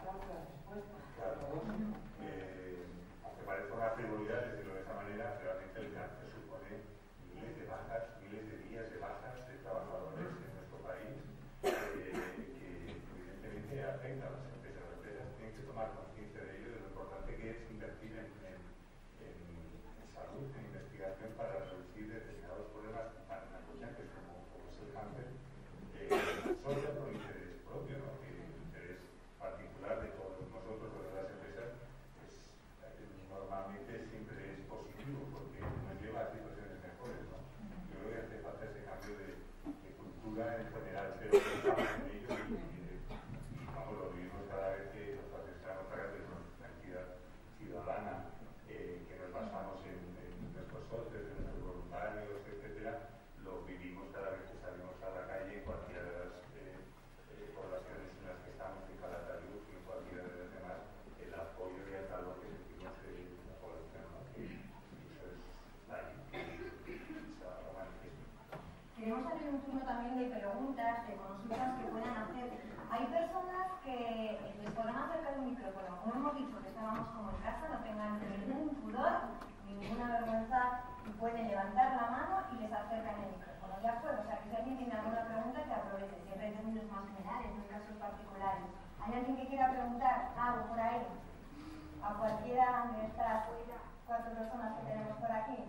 Speaker 15: Claro, eh, aunque parezca una frivolidad decirlo de esa manera, realmente el cáncer supone miles de bajas, miles de días de bajas de trabajadores en nuestro país eh, que evidentemente afecta a las empresas. Las empresas tienen que tomar conciencia de ello, de lo importante que es invertir en, en, en, en salud, en investigación para reducir determinados problemas tan acuciantes como, como es el cáncer, eh, solo por interés propio, ¿no? Que el interés particular de todos nosotros o de las empresas pues, normalmente siempre es positivo porque nos lleva a situaciones mejores, ¿no? Yo creo que hace falta ese cambio de, de cultura en general, pero estamos en ello y, y, y vamos, lo vivimos cada vez que los pacientes estamos tratando de una entidad ciudadana, eh, que nos basamos en, en nuestros socios, en nuestros voluntarios, etcétera, lo vivimos cada vez que salimos a la calle en cualquiera de las eh, eh, poblaciones en las que estamos, en Calatayud y en cualquiera de las demás, el apoyo y el calor que sentimos de la población, ¿no? Que eso es ahí, que se haga manifiesto.
Speaker 4: Queremos abrir un turno también de preguntas, de consultas que puedan hacer. Hay personas que les podrán acercar un micrófono. Como hemos dicho, que estábamos como en casa, no tengan ningún pudor, ninguna vergüenza, y pueden levantar la mano y les acercan el micrófono. ¿De acuerdo? O sea, que si alguien tiene alguna pregunta, que aproveche. Siempre hay términos más generales, no hay casos particulares. ¿Hay alguien que quiera preguntar algo por ahí? A cualquiera de estas cuatro personas que tenemos por aquí.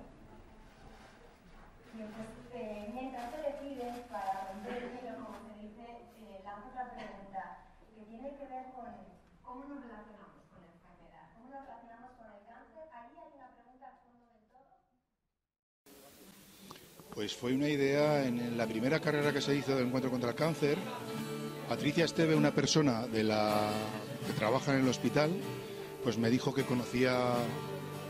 Speaker 4: Y pues, eh, mientras se deciden, para romper el hielo, como se dice, eh, lanzo otra pregunta que tiene que ver con cómo nos relacionamos con la enfermedad, cómo nos relacionamos con el cáncer. Ahí hay una pregunta al fondo del todo.
Speaker 19: Pues fue una idea en la primera carrera que se hizo del Encuentro contra el Cáncer. Patricia Esteve, una persona de la que trabaja en el hospital, pues me dijo que conocía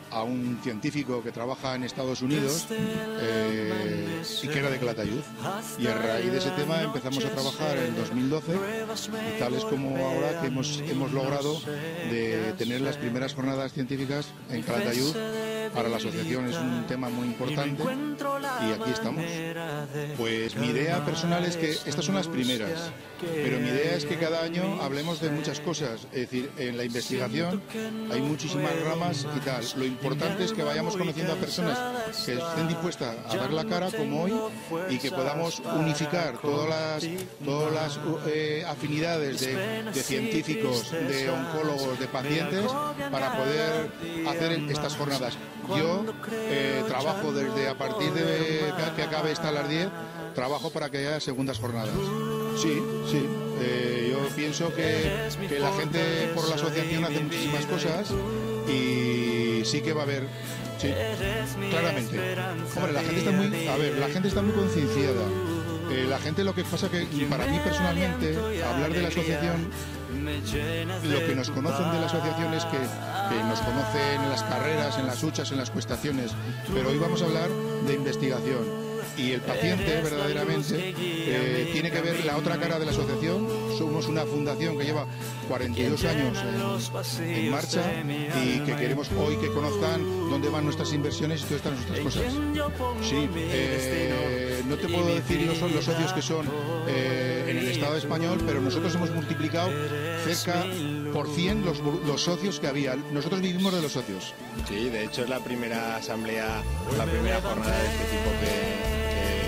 Speaker 19: a un científico que trabaja en Estados Unidos eh, y que era de Calatayud. Y a raíz de ese tema empezamos a trabajar en dos mil doce y tal es como ahora que hemos, hemos logrado de tener las primeras jornadas científicas en Calatayud para la asociación. Es un tema muy importante y aquí estamos. Pues mi idea personal es que estas son las primeras, pero mi idea es que cada año hablemos de muchas cosas. Es decir, en la investigación hay muchísimas ramas y tal. Lo importante es que vayamos conociendo a personas que estén dispuestas a dar la cara como hoy y que podamos unificar todas las, todas las eh, afinidades de, de científicos, de oncólogos, de pacientes para poder hacer estas jornadas. Yo eh, trabajo desde a partir de que acabe esta a las diez, trabajo para que haya segundas jornadas. Sí, sí. Eh, yo pienso que, que la gente por la asociación hace muchísimas cosas y sí que va a haber, sí, claramente. Hombre, la gente está muy, a ver, la gente está muy concienciada. Eh, la gente, lo que pasa que para mí personalmente hablar de la asociación, lo que nos conocen de la asociación es que, que nos conocen en las carreras, en las huchas, en las cuestaciones, pero hoy vamos a hablar de investigación. Y el paciente verdaderamente eh, tiene que ver la otra cara de la asociación. Somos una fundación que lleva cuarenta y dos años en, en marcha y que queremos hoy que conozcan dónde van nuestras inversiones y todas estas nuestras cosas. Sí, eh, no te puedo decir los, los socios que son eh, en el Estado español, pero nosotros hemos multiplicado cerca por cien los, los socios que había. Nosotros vivimos de los socios.
Speaker 20: Sí, de hecho es la primera asamblea, la primera jornada de este tipo que...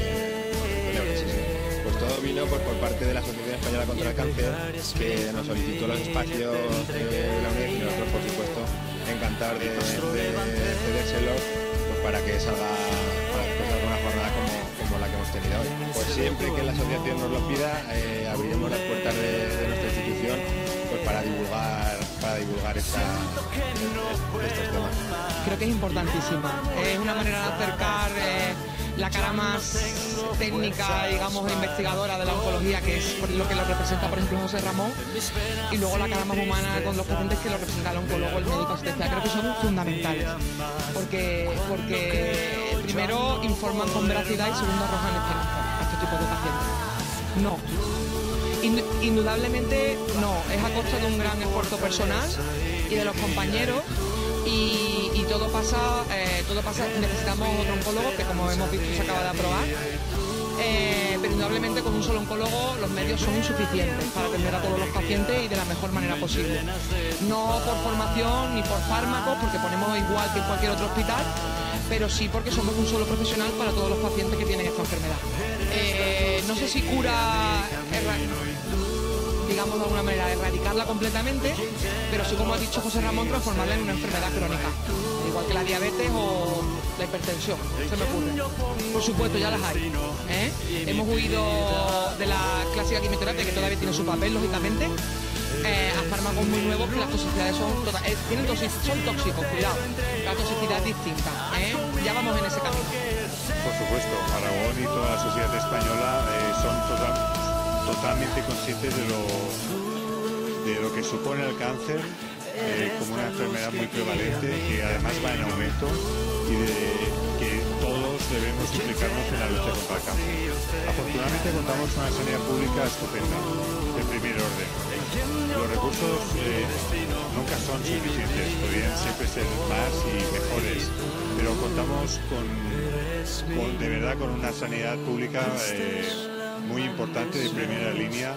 Speaker 20: Pues todo vino pues, por parte de la Asociación Española contra el Cáncer, que nos solicitó los espacios de la U N E D y nosotros, por supuesto, encantados de, de, de cedérselos pues, para que salga, para que salga una jornada como, como la que hemos tenido hoy. Pues siempre que la asociación nos lo pida, eh, abriremos las puertas de, de nuestra institución pues, para divulgar, para divulgar esta, estos temas.
Speaker 17: Creo que es importantísima. Es una manera de acercar eh, la cara más técnica, digamos, e investigadora de la oncología, que es lo que lo representa, por ejemplo, José Ramón, y luego la cara más humana con los pacientes que lo representa el oncólogo, el médico asistencial. Creo que son fundamentales, porque, porque primero informan con veracidad y segundo arrojan esperanza a este tipo de pacientes. No. Indudablemente no, es a costa de un gran esfuerzo personal y de los compañeros. Y, y todo pasa, eh, todo pasa, necesitamos otro oncólogo que, como hemos visto, se acaba de aprobar, eh, pero indudablemente con un solo oncólogo los medios son insuficientes para atender a todos los pacientes y de la mejor manera posible. No por formación ni por fármacos, porque ponemos igual que en cualquier otro hospital, pero sí porque somos un solo profesional para todos los pacientes que tienen esta enfermedad. Eh, no sé si cura, digamos de alguna manera, erradicarla completamente, pero sí, como ha dicho José Ramón, transformarla en una enfermedad crónica, igual que la diabetes o la hipertensión, se me ocurre. Por supuesto, ya las hay, ¿eh? Hemos huido de la clásica quimioterapia, que todavía tiene su papel, lógicamente, eh, a fármacos muy nuevos que las toxicidades son, toda, eh, tienen toxic, son tóxicos, cuidado, la toxicidad es distinta, ¿eh? Ya vamos en ese camino.
Speaker 15: Por supuesto, Aragón y toda la sociedad española eh, son total, totalmente conscientes de lo, de lo que supone el cáncer eh, como una enfermedad muy prevalente, que además va en aumento, y de que todos debemos implicarnos en la lucha contra el cáncer. Afortunadamente contamos con una sanidad pública estupenda, de primer orden. Los recursos eh, nunca son suficientes, podrían siempre ser más y mejores, pero contamos con, con de verdad con una sanidad pública eh, muy importante, de primera línea,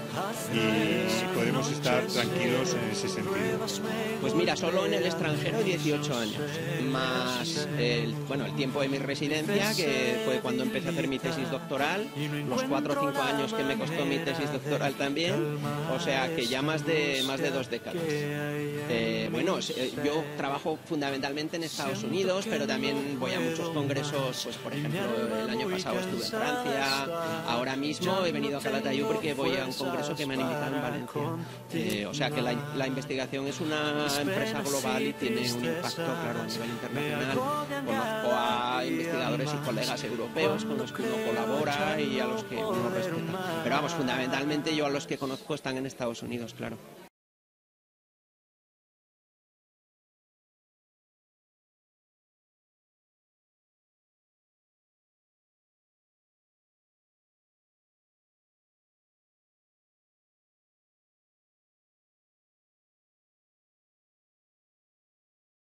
Speaker 15: y podemos estar tranquilos en ese sentido.
Speaker 5: Pues mira, solo en el extranjero dieciocho años, más el, bueno, el tiempo de mi residencia, que fue cuando empecé a hacer mi tesis doctoral, los cuatro o cinco años que me costó mi tesis doctoral también, o sea que ya más de, más de dos décadas. Eh, bueno, yo trabajo fundamentalmente en Estados Unidos, pero también voy a muchos congresos, pues por ejemplo, el año pasado estuve en Francia, ahora mismo he venido a Calatayud porque voy a un congreso que me han invitado en Valencia. Eh, o sea que la, la investigación es una empresa global y tiene un impacto, claro, a nivel internacional. Conozco a investigadores y colegas europeos con los que uno colabora y a los que uno respeta. Pero vamos, fundamentalmente yo a los que conozco están en Estados Unidos, claro.